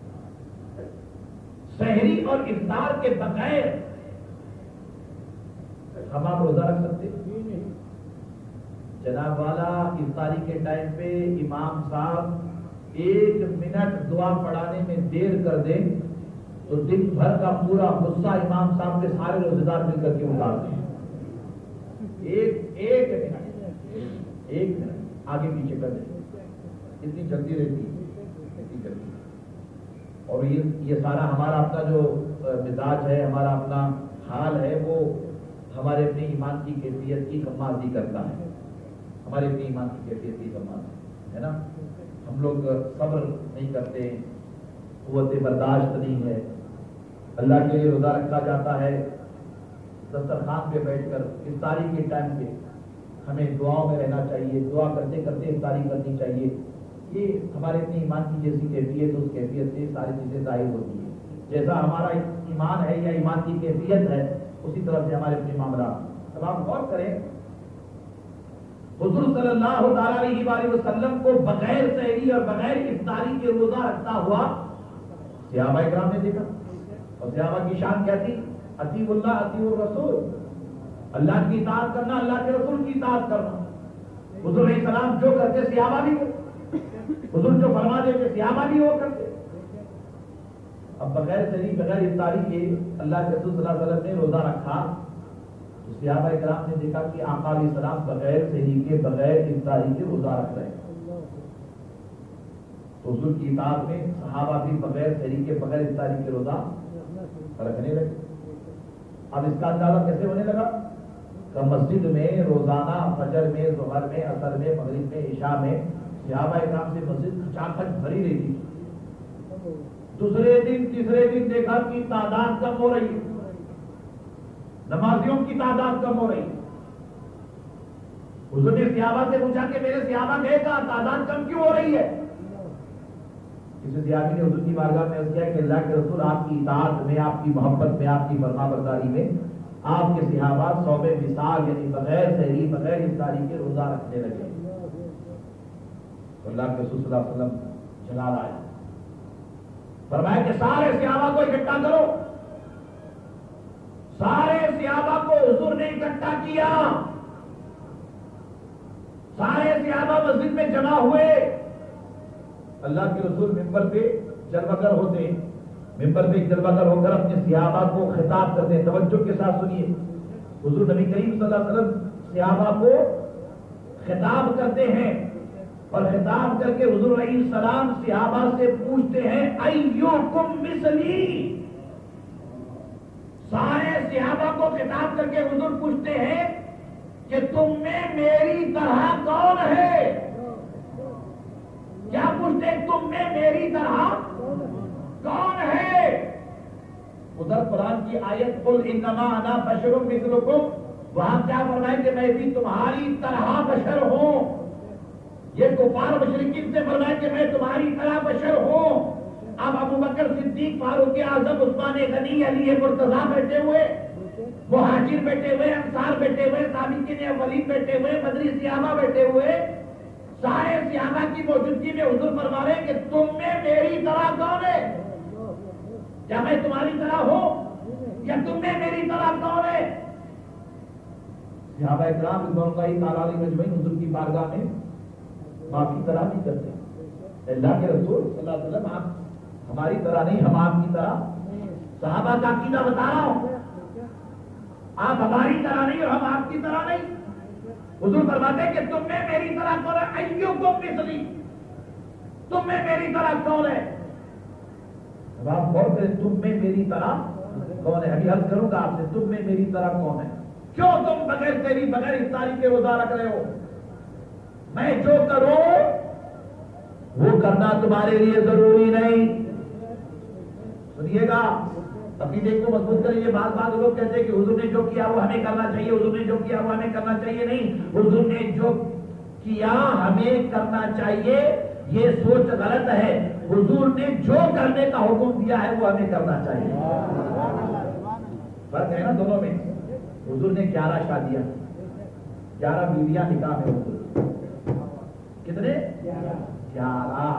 سحری اور افطار کے بغیر ہم آپ روزہ رکھ سکتے؟ جناب والا افطاری کے ٹائم پہ امام صاحب ایک منٹ دعا پڑھانے میں دیر کر دیں تو دن بھر کا پورا غصہ امام صاحب کے سارے روزے دار مل کر کے اتار دیں. ایک ایک منٹ ایک منٹ آگے پیچھے کر دیں. اتنی جلدی رہتی ہے اتنی جلدی. اور یہ یہ سارا ہمارا اپنا جو مزاج ہے, ہمارا اپنا حال ہے, وہ ہمارے اپنے ایمان کی کیفیت کی کمازی کرتا ہے. ہمارے اپنے ایمان کی کیفیت کی کمازی ہے نا. ہم لوگ صبر نہیں کرتے, قوت برداشت نہیں ہے. اللہ کے لیے روزہ رکھا جاتا ہے, دسترخوان پہ بیٹھ کر افطاری کے ٹائم پہ ہمیں دعاؤں میں رہنا چاہیے, دعا کرتے کرتے افطاری کرنی چاہیے. یہ ہمارے اپنے ایمان کی جیسی کیفیت اس کیفیت سے ساری چیزیں ظاہر ہوتی ہیں. جیسا ہمارا ایمان ہے یا ایمان کی کیفیت ہے اسی طرح سے ہمارے اپنے معاملات. اب آپ غور کریں, حضور صلی اللہ علیہ وآلہ وسلم کو بغیر سحری اور بغیر افطاری کے روزہ رکھتا ہوا صحابہ کرام نے دیکھا. اور صحابہ کی شان کیا تھی؟ اطیعوا اللہ اطیعوا الرسول. اللہ کی اطاعت کرنا, اللہ کے رسول کی اطاعت کرنا. حضور علیہ السلام جو کرتے صحابہ بھی کرتے, حضور جو فرما دیتے صحابہ بھی وہ کرتے. اب بغیر سحری بغیر افطاری کے اللہ کے رسول صلی اللہ علیہ وسلم نے روزہ رکھا تو صحابہ کرام نے دیکھا کہ آقا علیہ السلام بغیر سحری کے بغیر افطاری کے روزہ رکھ رہے ہیں. تو حضور کی اطاعت میں صحابہ بھی بغیر سحری کے بغیر افطاری کے روزہ رکھنے لگے. اب اس کا اندازہ کیسے ہونے لگا کہ مسجد میں روزانہ فجر میں, ظہر میں, عصر میں, مغرب میں, عشاء میں صحابہ کرام سے مسجد کھچاکھچ بھری رہی تھی. دوسرے دن تیسرے دن دیکھا کہ تعداد کم ہو رہی ہے, نمازیوں کی تعداد کم ہو رہی ہے. حضور نے صحابہ سے پوچھا کہ میرے صحابہ گئے کہاں, تعداد کم کیوں ہو رہی ہے؟ کسی صحابی نے حضور کی بارگاہ میں عرض کیا کہ اللہ کے رسول آپ کی اطاعت میں, آپ کی محبت میں, آپ کی فرما برداری میں آپ کے صحابہ صوم وصال یعنی بغیر سحری بغیر افطاری کے روزہ رکھنے لگے. اللہ کے رسول صلی اللہ علیہ وسلم جلال آیا, فرمایا کہ سارے صحابہ کو اکٹھا کرو. سارے صحابہ کو حضور نے اکٹھا کیا. سارے صحابہ مسجد میں جمع ہوئے. اللہ کے رسول ممبر پہ جلوگر ہوتے ہیں, ممبر پہ جلوگر ہو کر اپنے صحابہ کو خطاب کرتے ہیں. توجہ کے ساتھ سنیے, حضور نبی کریم صلی اللہ علیہ وسلم صحابہ کو خطاب کرتے ہیں اور خطاب کر کے حضور علیہ السلام صحابہ سے پوچھتے ہیں ایوکم مثلی. سارے صحابہ کو خطاب کر کے حضور پوچھتے ہیں کہ تم میں میری طرح کون ہے؟ کیا پوچھتے ہیں تم میں میری طرح کون ہے؟ ادھر قرآن کی آیت قل انما انا بشر مثلکم, وہاں کیا فرمائے کہ میں بھی تمہاری طرح بشر ہوں. یہ کفار مشرکین سے فرمائے کہ میں تمہاری طرح بشر ہوں. اب ابو بکر صدیق, فاروق اعظم, عثمان غنی, علی مرتضیٰ بیٹھے ہوئے, مہاجر بیٹھے ہوئے, انصار بیٹھے ہوئے, سابقین اولین بیٹھے ہوئے, بدری صحابہ بیٹھے ہوئے, سارے صحابہ کی موجودگی میں حضور فرما رہے ہیں کہ تم میں میری طرح کون ہے؟ کیا میں تمہاری طرح ہوں یا تم میں میری طرح کون ہے؟ صحابہ اکرام رضوان اللہ تعالی علیہم اجمعین حضور کی بارگاہ میں معافی طرح نہیں کرتے. اللہ کے رسول صلی اللہ علیہ وسلم آپ ہماری طرح نہیں, ہم آپ کی طرح. صحابہ کا عقیدہ بتا رہا ہوں, آپ ہماری طرح نہیں اور ہم آپ کی طرح نہیں. حضور فرماتے ہیں کہ تم میں میری طرح کون ہے؟ ایوکم مثلی, تم میں میری طرح کون ہے؟ اب آپ غور کریں, تم میں میری طرح کون ہے؟ ابھی عرض کروں گا آپ سے, تم میں میری طرح کون ہے؟ کیوں تم بغیر سحری بغیر افطاری کے روزہ رکھ رہے ہو؟ میں جو کروں وہ کرنا تمہارے لیے ضروری نہیں. سنیے گا, عقیدے کو مضبوط کریں. یہ بعض بعض لوگ کہتے ہیں کہ حضور نے جو کیا وہ ہمیں کرنا چاہیے, حضور نے جو کیا وہ ہمیں کرنا چاہیے. نہیں, حضور نے جو کیا ہمیں کرنا چاہیے, یہ سوچ غلط ہے. حضور نے جو کرنے کا حکم دیا ہے وہ ہمیں کرنا چاہیے. فرق ہے نا دونوں میں. حضور نے گیارہ شادیاں, گیارہ بیویاں نکاح میں حضور. کتنے؟ گیارہ.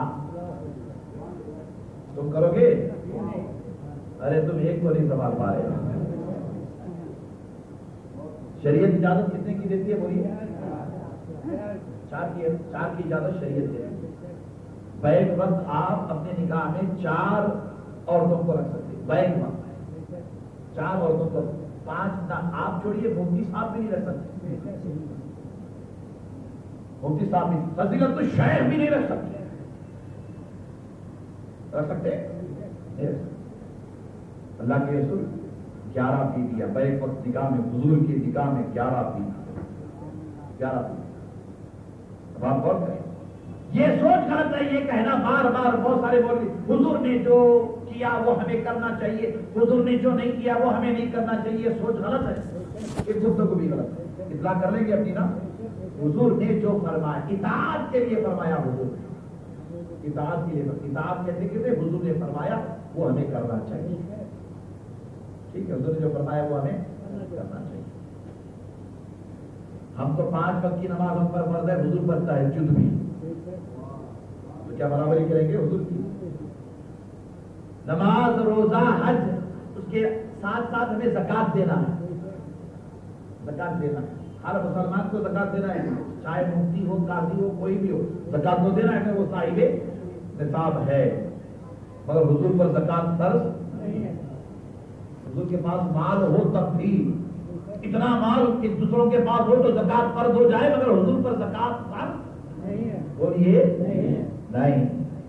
تم کرو گے؟ ارے تم ایک کو نہیں سنبھال پا رہے. شریعت اجازت کتنے کی دیتی ہے؟ بولیے. چار کی چار کی اجازت شریعت ہے. بیک وقت آپ اپنے نکاح میں چار عورتوں کو رکھ سکتے. بیک وقت چار عورتوں کو, پانچ نہ آپ چھوڑیے, مفتی صاحب بھی نہیں رکھ سکتے. مفتی صاحب بھی, فضیلت الشیخ بھی نہیں رکھ سکتے. رکھ سکتے اللہ کے رسول گیارہ بیویاں بیک وقت نکاح میں, حضور کی نکاح میں گیارہ بیویاں, گیارہ بیویاں. اب آپ غور کریں, یہ سوچ غلط ہے یہ کہنا بار بار بہت سارے بول رہے حضور نے جو کیا وہ ہمیں کرنا چاہیے, حضور نے جو نہیں کیا وہ ہمیں نہیں کرنا چاہیے. سوچ غلط ہے, یہ گفتگو بھی غلط ہے. اطلاع کر لیں گے اپنی نا. حضور نے جو فرمایا اطاعت کے لیے فرمایا, حضور اطاعت کے لیے, اطاعت کہتے کہتے حضور نے فرمایا وہ ہمیں کرنا چاہیے. ٹھیک ہے, حضور نے جو فرمایا وہ ہمیں کرنا چاہیے. ہم تو پانچ وقت کی نماز ہم پر فرض ہے, حضور پڑھتا ہے جد بھی, تو کیا برابری کریں گے حضور کی؟ نماز, روزہ, حج, اس کے ساتھ ساتھ ہمیں زکات دینا ہے. زکات دینا ہے, ہر مسلمان کو زکات دینا ہے, چاہے مفتی ہو, قاضی ہو, کوئی بھی ہو, زکات تو دینا ہے کہ وہ صاحب نصاب ہے. مگر حضور پر زکات فرض نہیں ہے. حضور کے پاس مال ہو تب بھی, اتنا مال کہ دوسروں کے پاس ہو تو زکات فرض ہو جائے, مگر حضور پر زکات فرض نہیں ہے. بولیے نہیں.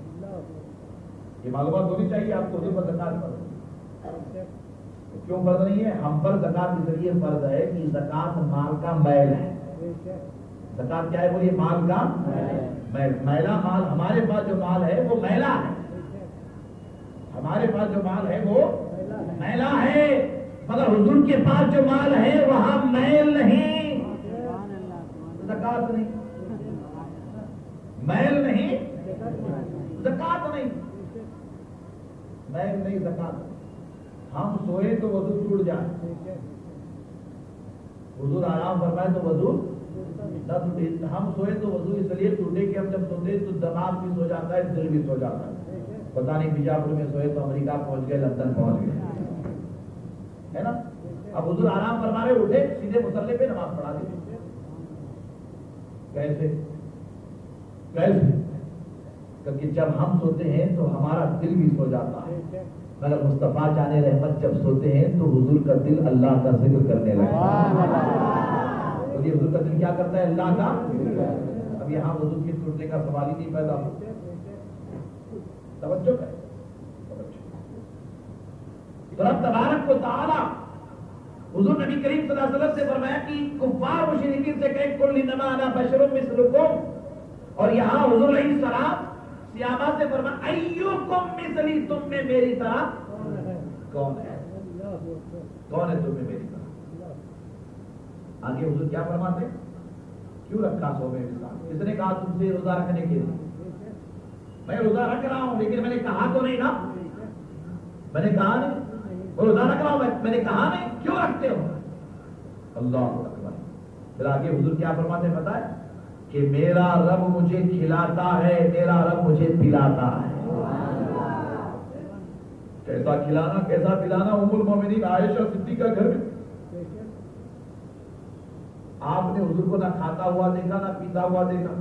یہ معلومات ہونی چاہیے آپ کو, حضور پر زکات فرض کیوں فرض نہیں ہے؟ ہم پر زکات اس لیے فرض ہے کہ زکات مال کا میل ہے. زکات کیا ہے بولیے؟ مال کا میل. میلا مال, ہمارے پاس جو مال ہے وہ میلا ہے, ہمارے پاس جو مال ہے وہ میلا ہے, مگر حضور کے پاس جو مال ہے وہاں میل نہیں, زکات نہیں. میل نہیں, زکات نہیں, میل نہیں, زکات. ہم سوئے تو وضو ٹوٹ جائے, حضور آرام فرمائے تو وضو نہ ٹوٹے. ہم سوئے تو وضو اس لیے ٹوٹے کہ ہم جب سوتے تو دماغ بھی سو جاتا ہے, دل بھی سو جاتا ہے. پتہ نہیں بیجاپور میں سوئے تو امریکہ پہنچ گئے, لندن پہنچ گئے, ہے نا. اب حضور آرام فرما رہے, اٹھے سیدھے مصلی پہ نماز پڑھا دی. کیسے کیسے کیونکہ جب ہم سوتے ہیں تو ہمارا دل بھی سو جاتا ہے, مگر مصطفیٰ جان رحمت جب سوتے ہیں تو حضور کا دل اللہ کا ذکر کرنے لگتا ہے. تو یہ حضور کا دل کیا کرتا ہے؟ اللہ کا. اب یہاں حضور کے ٹوٹنے کا سوال ہی نہیں پیدا ہوتا. توجہ ہے, تو رب تبارک و تعالی حضور نبی کریم صلی اللہ علیہ وسلم سے فرمایا کہ کفار مشرکین سے کہیں کل انما انا بشر مثلکم, اور یہاں حضور علیہ السلام صحابہ سے فرمایا ایوکم مثلی, تم میں میری طرح کون ہے, کون ہے تم میں میری طرح. آگے حضور کیا فرماتے, کیوں رکھا سو میں مثال, کس نے کہا تم سے روزہ رکھنے کے لیے؟ میں روزہ رکھ رہا ہوں لیکن میں نے کہا تو نہیں نا, میں نے کہا نہیں وہ روزہ رکھ رہا ہوں, میں نے کہا نہیں, کیوں رکھتے ہو؟ اللہ اکبر. پھر آگے حضور کیا فرماتے ہیں بتائیں کہ میرا رب مجھے کھلاتا ہے, میرا رب مجھے پلاتا ہے. کیسا کھلانا کیسا پلانا؟ ام المومنین عائشہ صدیقہ کا گھر میں آپ نے حضور کو نہ کھاتا ہوا دیکھا نہ پیتا ہوا دیکھا.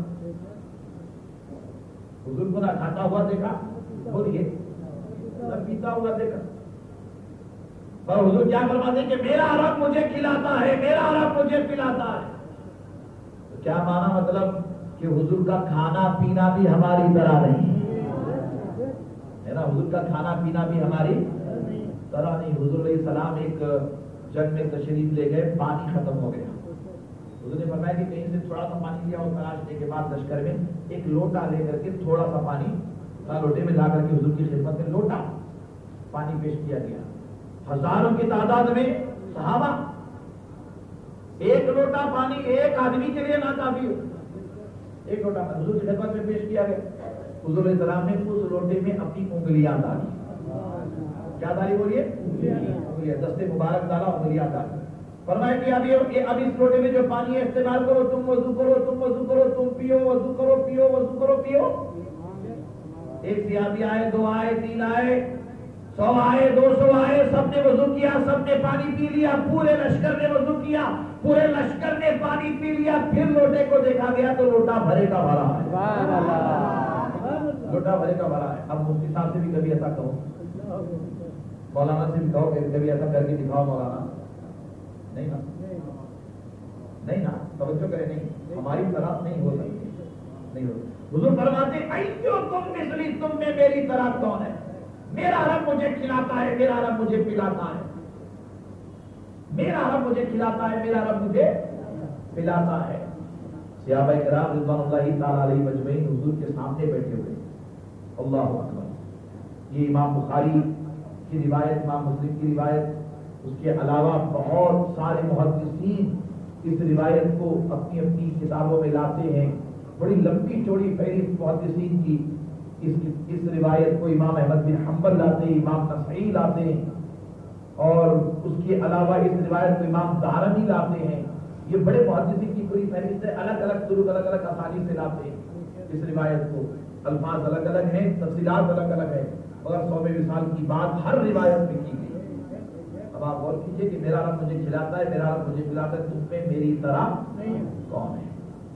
حضور کو نہ کھاتا ہوا دیکھا, بولیے, نہ پیتا ہوا دیکھا. اور حضور کیا فرماتے ہیں کہ میرا رب مجھے کھلاتا ہے, میرا رب مجھے پلاتا ہے. تو کیا مانا مطلب کہ حضور کا کھانا پینا بھی ہماری طرح نہیں ہے نا, حضور کا کھانا پینا بھی ہماری طرح نہیں. حضور علیہ السلام ایک جگ میں تشریف لے گئے, پانی ختم ہو گیا. حضور نے فرمایا کہ کہیں سے تھوڑا سا پانی لیا اور تلاشنے کے بعد لشکر میں ایک لوٹا لے کر کے تھوڑا سا پانی لوٹے میں لا کر کے حضور کی خدمت میں لوٹا پانی پیش کیا گیا. ہزاروں کی تعداد میں صحابہ, ایک لوٹا پانی ایک آدمی کے لیے ناکافی ہو, ایک لوٹا پانی حضور کی خدمت میں پیش کیا گیا. حضور علیہ السلام نے اس لوٹے میں اپنی انگلیاں ڈالی. کیا ڈالی بولیے؟ انگلیاں, دستے مبارک ڈالا, انگلیاں ڈالی. فرمایا کہ اب یہ اب اس لوٹے میں جو پانی ہے استعمال کرو, تم وضو کرو, تم وضو کرو, تم پیو, وضو کرو, پیو, وضو کرو, پیو. ایک صحابی آئے, دو آئے, تین آئے, سو آئے دو سو آئے، سب نے وضو کیا، سب نے پانی پی لیا، پورے لشکر نے وضو کیا، پورے لشکر نے پانی پی لیا، پھر لوٹے کو دیکھا گیا تو لوٹا بھرے کا بھرا ہے، لوٹا بھرے کا بھرا ہے۔ اب مفتی صاحب سے بھی کبھی ایسا کہو، مولانا سے بھی کہو کہ کبھی ایسا کر کے دکھاؤ مولانا، نہیں نا، نہیں نا، توجہ کرے، نہیں، ہماری طرح نہیں ہو سکتی، نہیں ہو۔ حضور فرماتے ایّکم مثلی، تم میں میری طرح کون ہے؟ میرا رب مجھے کھلاتا ہے، میرا رب مجھے پلاتا ہے، میرا رب مجھے کھلاتا ہے، میرا رب مجھے پلاتا ہے۔ صحابہ کرام رضوان اللہ تعالی علیہم اجمعین حضور کے سامنے بیٹھے ہوئے، اللہ اکبر۔ یہ امام بخاری کی روایت، امام مسلم کی روایت، اس کے علاوہ بہت سارے محدثین اس روایت کو اپنی اپنی کتابوں میں لاتے ہیں، بڑی لمبی چوڑی فہرست محدثین کی اس اس روایت کو امام احمد بن حنبل لاتے ہیں، امام نسائی لاتے ہیں، اور اس کے علاوہ اس روایت کو امام دارمی لاتے ہیں۔ یہ بڑے محدثین کی پوری فہرست ہے، الگ الگ طرق، الگ الگ اسانید سے لاتے ہیں اس روایت کو، الفاظ الگ الگ ہیں، تفصیلات الگ الگ ہیں، مگر سو میں وصال کی بات ہر روایت میں کی گئی۔ اب آپ غور کیجئے کہ میرا رب مجھے کھلاتا ہے، میرا رب مجھے پلاتا ہے، تم میں میری طرح کون ہے؟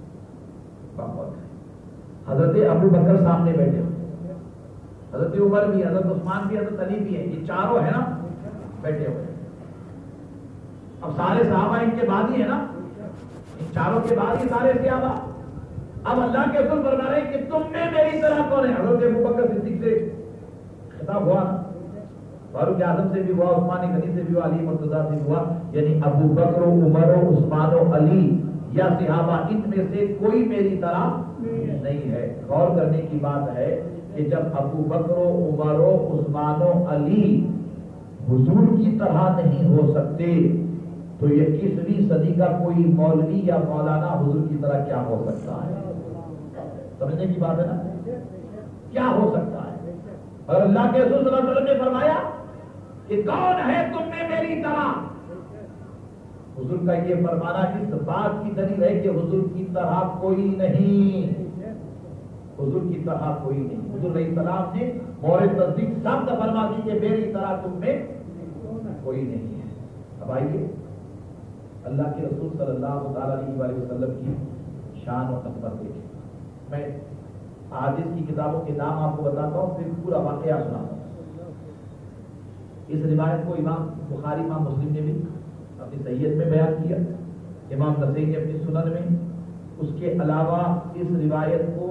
حضرت ابو بکر سامنے بیٹھے ہوئے، حضرت عمر بھی، حضرت عثمان بھی، حضرت علی بھی ہے، یہ چاروں ہے نا بیٹھے ہوئے۔ اب سارے صحابہ ان کے بعد ہی ہے نا، ان چاروں کے بعد ہی سارے صحابہ۔ اب اللہ کے رسول فرما رہے ہیں کہ تم میں میری طرح کون ہے؟ حضرت ابو بکر صدیق سے خطاب ہوا نا، فاروق اعظم سے بھی ہوا، عثمان غنی سے بھی ہوا، علی مرتضیٰ سے بھی ہوا، یعنی ابو بکر و عمر و عثمان و علی یا صحابہ، ان میں سے کوئی میری طرح نہیں ہے۔ غور کرنے کی بات ہے کہ جب ابو بکر و عمر و عثمان و علی حضور کی طرح نہیں ہو سکتے تو یہ اکیسویں صدی کا کوئی مولوی یا مولانا حضور کی طرح کیا ہو سکتا ہے؟ سمجھنے کی بات ہے نا، کیا ہو سکتا ہے؟ اور اللہ کے رسول صلی اللہ علیہ وسلم نے فرمایا کہ کون ہے تم میں میری طرح؟ حضور کا یہ فرمانا اس بات کی دلیل ہے کہ حضور کی طرح کوئی نہیں، حضور کی طرح کوئی نہیں۔ حضور علیہ السلام نے مورد تصدیق سب کا فرما دی کہ میری طرح تم میں کوئی نہیں ہے۔ اب آئیے اللہ کے رسول صلی اللہ تعالی علیہ وسلم کی شان و عظمت دیکھیں۔ میں حدیث کی کتابوں کے نام آپ کو بتاتا ہوں، پھر پورا واقعہ سناتا ہوں۔ اس روایت کو امام بخاری، امام مسلم نے بھی اپنی صحیحت میں بیان کیا، امام نسائی نے اپنی سنن میں، اس کے علاوہ اس روایت کو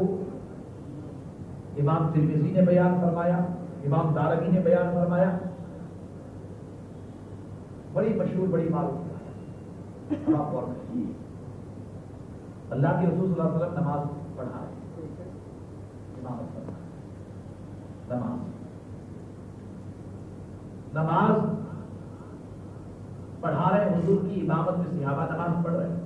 امام ترمذی نے بیان فرمایا، امام دارمی نے بیان فرمایا، بڑی مشہور، بڑی معروف روایت۔ آپ غور کریں، اللہ کے رسول صلی اللہ علیہ وسلم نماز پڑھا رہے، امامت پڑھا رہے، نماز نماز پڑھا رہے، حضور کی امامت میں صحابہ نماز پڑھ رہے ہیں۔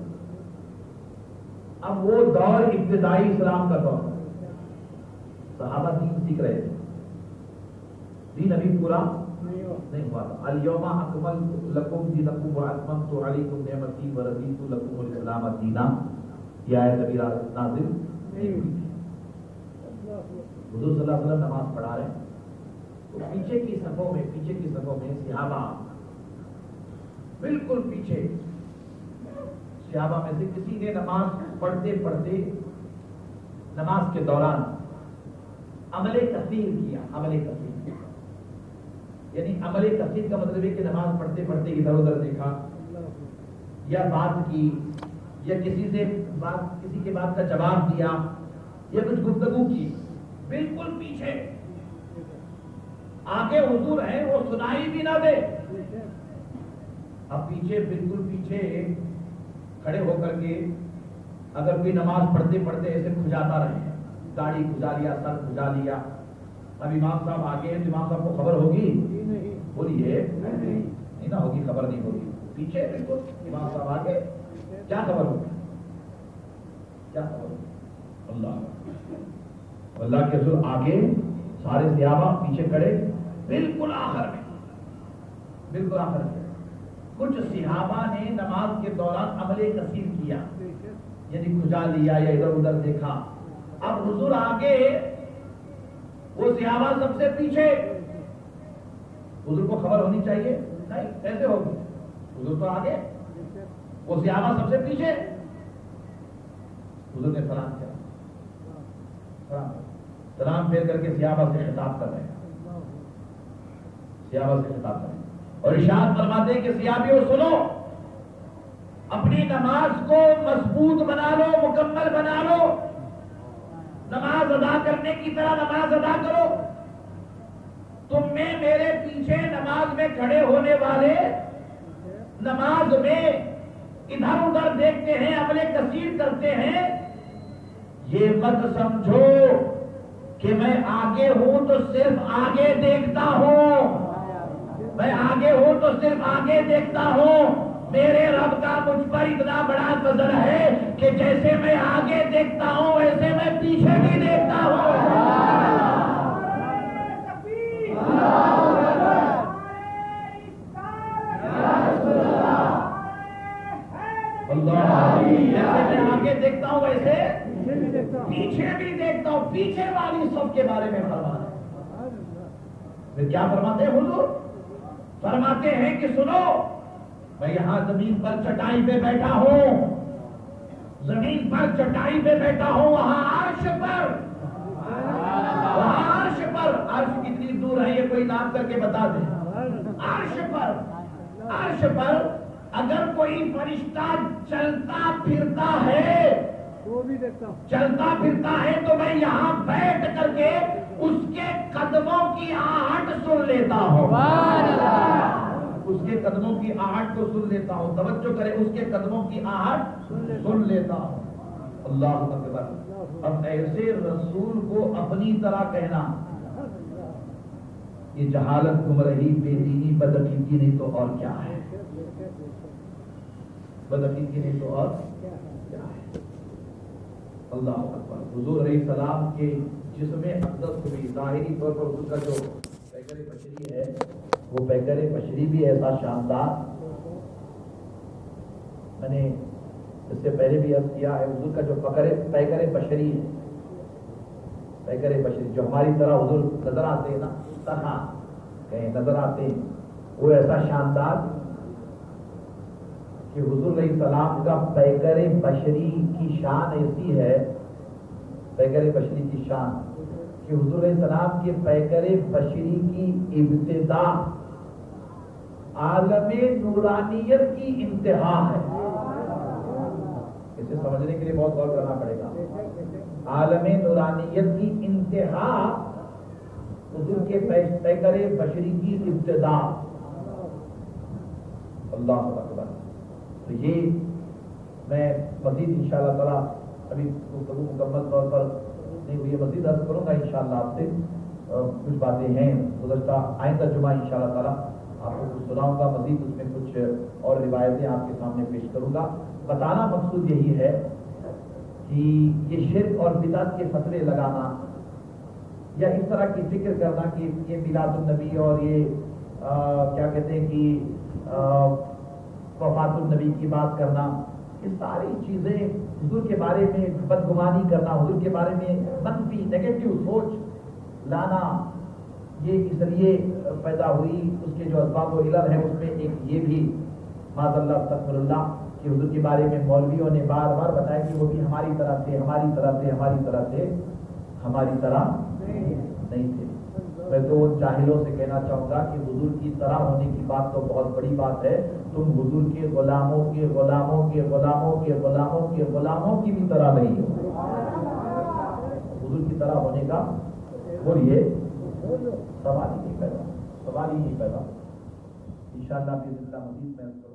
اب وہ دور ابتدائی اسلام کا دور، صحابہ دین سیکھ رہے تھے، دین ابھی پورا نہیں ہوا تھا۔ الیوم اکملت لکم دینکم واتممت علیکم نعمتی ورضیت لکم الاسلام دینا، یہ آیت ابھی نازل نہیں ہوئی تھی۔ حضور صلی اللہ علیہ وسلم نماز پڑھا رہے ہیں تو پیچھے کی صفوں میں پیچھے کی صفوں میں صحابہ، بالکل پیچھے صحابہ میں سے کسی نے نماز پڑھتے پڑھتے نماز کے دوران عمل کثیر کیا۔ عمل کثیر یعنی عمل کثیر کا مطلب ہے کہ نماز پڑھتے پڑھتے ادھر ادھر دیکھا، یا بات کی، یا کسی سے بات کسی کے بات کا جواب دیا، یا کچھ گفتگو کی، بالکل پیچھے۔ آگے حضور ہیں، وہ سنائی بھی نہ دے، اب پیچھے بالکل پیچھے کھڑے ہو کر کے اگر کوئی نماز پڑھتے پڑھتے ایسے کھجاتا رہے، داڑھی کھجا لیا، سر کھجا لیا، اب امام صاحب آگے ہیں تو امام صاحب کو خبر ہوگی؟ بولیے نہیں نہ ہوگی، خبر نہیں ہوگی۔ پیچھے بالکل امام صاحب آگے، کیا خبر ہوگی؟ کیا خبر ہوگی؟ اللہ اللہ کے رسول آگے، سارے صحابہ پیچھے کھڑے، بالکل آخر میں، بالکل آخر میں کچھ صحابہ نے نماز کے دوران عمل کثیر کیا، یعنی کھجا لیا یا ادھر ادھر دیکھا۔ اب حضور آگے، وہ صحابہ سب سے پیچھے، حضور کو خبر ہونی چاہیے؟ نہیں، کیسے ہوگی؟ حضور تو آگے، وہ صحابہ سب سے پیچھے. حضور نے سلام کیا، سلام سلام پھیر کر کے صحابہ سے خطاب کر رہے ہیں، صحابہ سے خطاب کر رہے ہیں اور ارشاد فرماتے ہیں کہ صحابیوں سنو، اپنی نماز کو مضبوط بنا لو، مکمل بنا لو، نماز ادا کرنے کی طرح نماز ادا کرو. تم میں میرے پیچھے نماز میں کھڑے ہونے والے نماز میں ادھر ادھر دیکھتے ہیں، عمل کثیر کرتے ہیں، یہ مت سمجھو کہ میں آگے ہوں تو صرف آگے دیکھتا ہوں، میں آگے ہوں تو صرف آگے دیکھتا ہوں. میرے رب کا مجھ پر اتنا بڑا فضل ہے کہ جیسے میں آگے دیکھتا ہوں ویسے میں پیچھے بھی دیکھتا ہوں. اللہ، جیسے میں آگے دیکھتا ہوں ویسے پیچھے بھی دیکھتا ہوں. پیچھے والی صف کے بارے میں فرمانا ہے. پھر کیا فرماتے ہیں حضور؟ فرماتے ہیں کہ سنو، میں یہاں زمین پر چٹائی پہ بیٹھا ہوں، زمین پر چٹائی پہ بیٹھا ہوں، وہاں عرش پر، وہاں عرش پر، عرش کتنی دور ہے یہ کوئی نام کر کے بتا دیں. عرش پر، عرش پر اگر کوئی فرشتہ چلتا پھرتا ہے، چلتا پھرتا ہے تو میں یہاں بیٹھ کر کے اس کے قدموں کی آہٹ سن لیتا ہوں، اس کے قدموں کی آہٹ کو سن لیتا ہوں. توجہ کرے، اس کے قدموں کی آہٹ سن لیتا ہوں. اللہ اکبر. اب ایسے رسول کو اپنی طرح کہنا یہ جہالت، گمراہی، بے دینی، بدعقیدگی نہیں تو اور کیا ہے؟ بدعقیدگی نہیں تو اور کیا ہے؟ اللہ اکبر. حضور علیہ السلام کے جسم اقدس کو بھی ظاہری طور پر حضور کا جو پیکر بشری ہے وہ پیکر بشری بھی ایسا شاندار، میں نے اس سے پہلے بھی عرض کیا ہے، حضور کا جو فکر پیکر بشری ہے، پیکر بشری جو ہماری طرح حضور نظر آتے ہیں نا، طرح کہیں نظر آتے ہیں، وہ ایسا شاندار کہ حضور علیہ السلام کا پیکر بشری کی شان ایسی ہے، پیکر بشری کی شان کہ حضور علیہ السلام کے پیکر بشری کی ابتدا عالم نورانیت کی انتہا ہے. اسے سمجھنے کے لیے بہت غور کرنا پڑے گا. عالم نورانیت کی انتہا حضور کے پیکر بشری کی ابتدا. اللہ اکبر. تو یہ میں مزید انشاءاللہ تعالیٰ ابھی گفتگو مکمل طور پر نہیں ہوئی ہے، مزید عرض کروں گا انشاءاللہ آپ سے. کچھ باتیں ہیں گزشتہ آئندہ جمعہ انشاءاللہ تعالیٰ آپ کو کچھ سناؤں گا، مزید اس میں کچھ اور روایتیں آپ کے سامنے پیش کروں گا. بتانا مقصود یہی ہے کہ یہ شرک اور بدعت کے فتوے لگانا یا اس طرح کی فکر کرنا کہ یہ میلاد النبی اور یہ کیا کہتے ہیں کہ وفات النبی کی بات کرنا، یہ ساری چیزیں حضور کے بارے میں بدگمانی کرنا، حضور کے بارے میں منفی نیگیٹو سوچ لانا، یہ اس لیے پیدا ہوئی. اس کے جو اسباب و علل ہیں اس میں ایک یہ بھی معاذ اللہ استغفر اللہ کہ حضور کے بارے میں مولویوں نے بار بار بتایا کہ وہ بھی ہماری طرح سے ہماری طرح سے ہماری طرح سے ہماری طرح نہیں تھے. میں تو ان جاہلوں سے کہنا چاہوں گا کہ حضور کی طرح ہونے کی بات تو بہت بڑی بات ہے، تم حضور کے غلاموں کے غلاموں کے غلاموں کے غلاموں کے غلاموں کی بھی طرح نہیں ہو. حضور کی طرح ہونے کا بولیے سوال ہی نہیں پیدا، سوال ہی نہیں پیدا. انشاءاللہ بھی زندہ مزید میں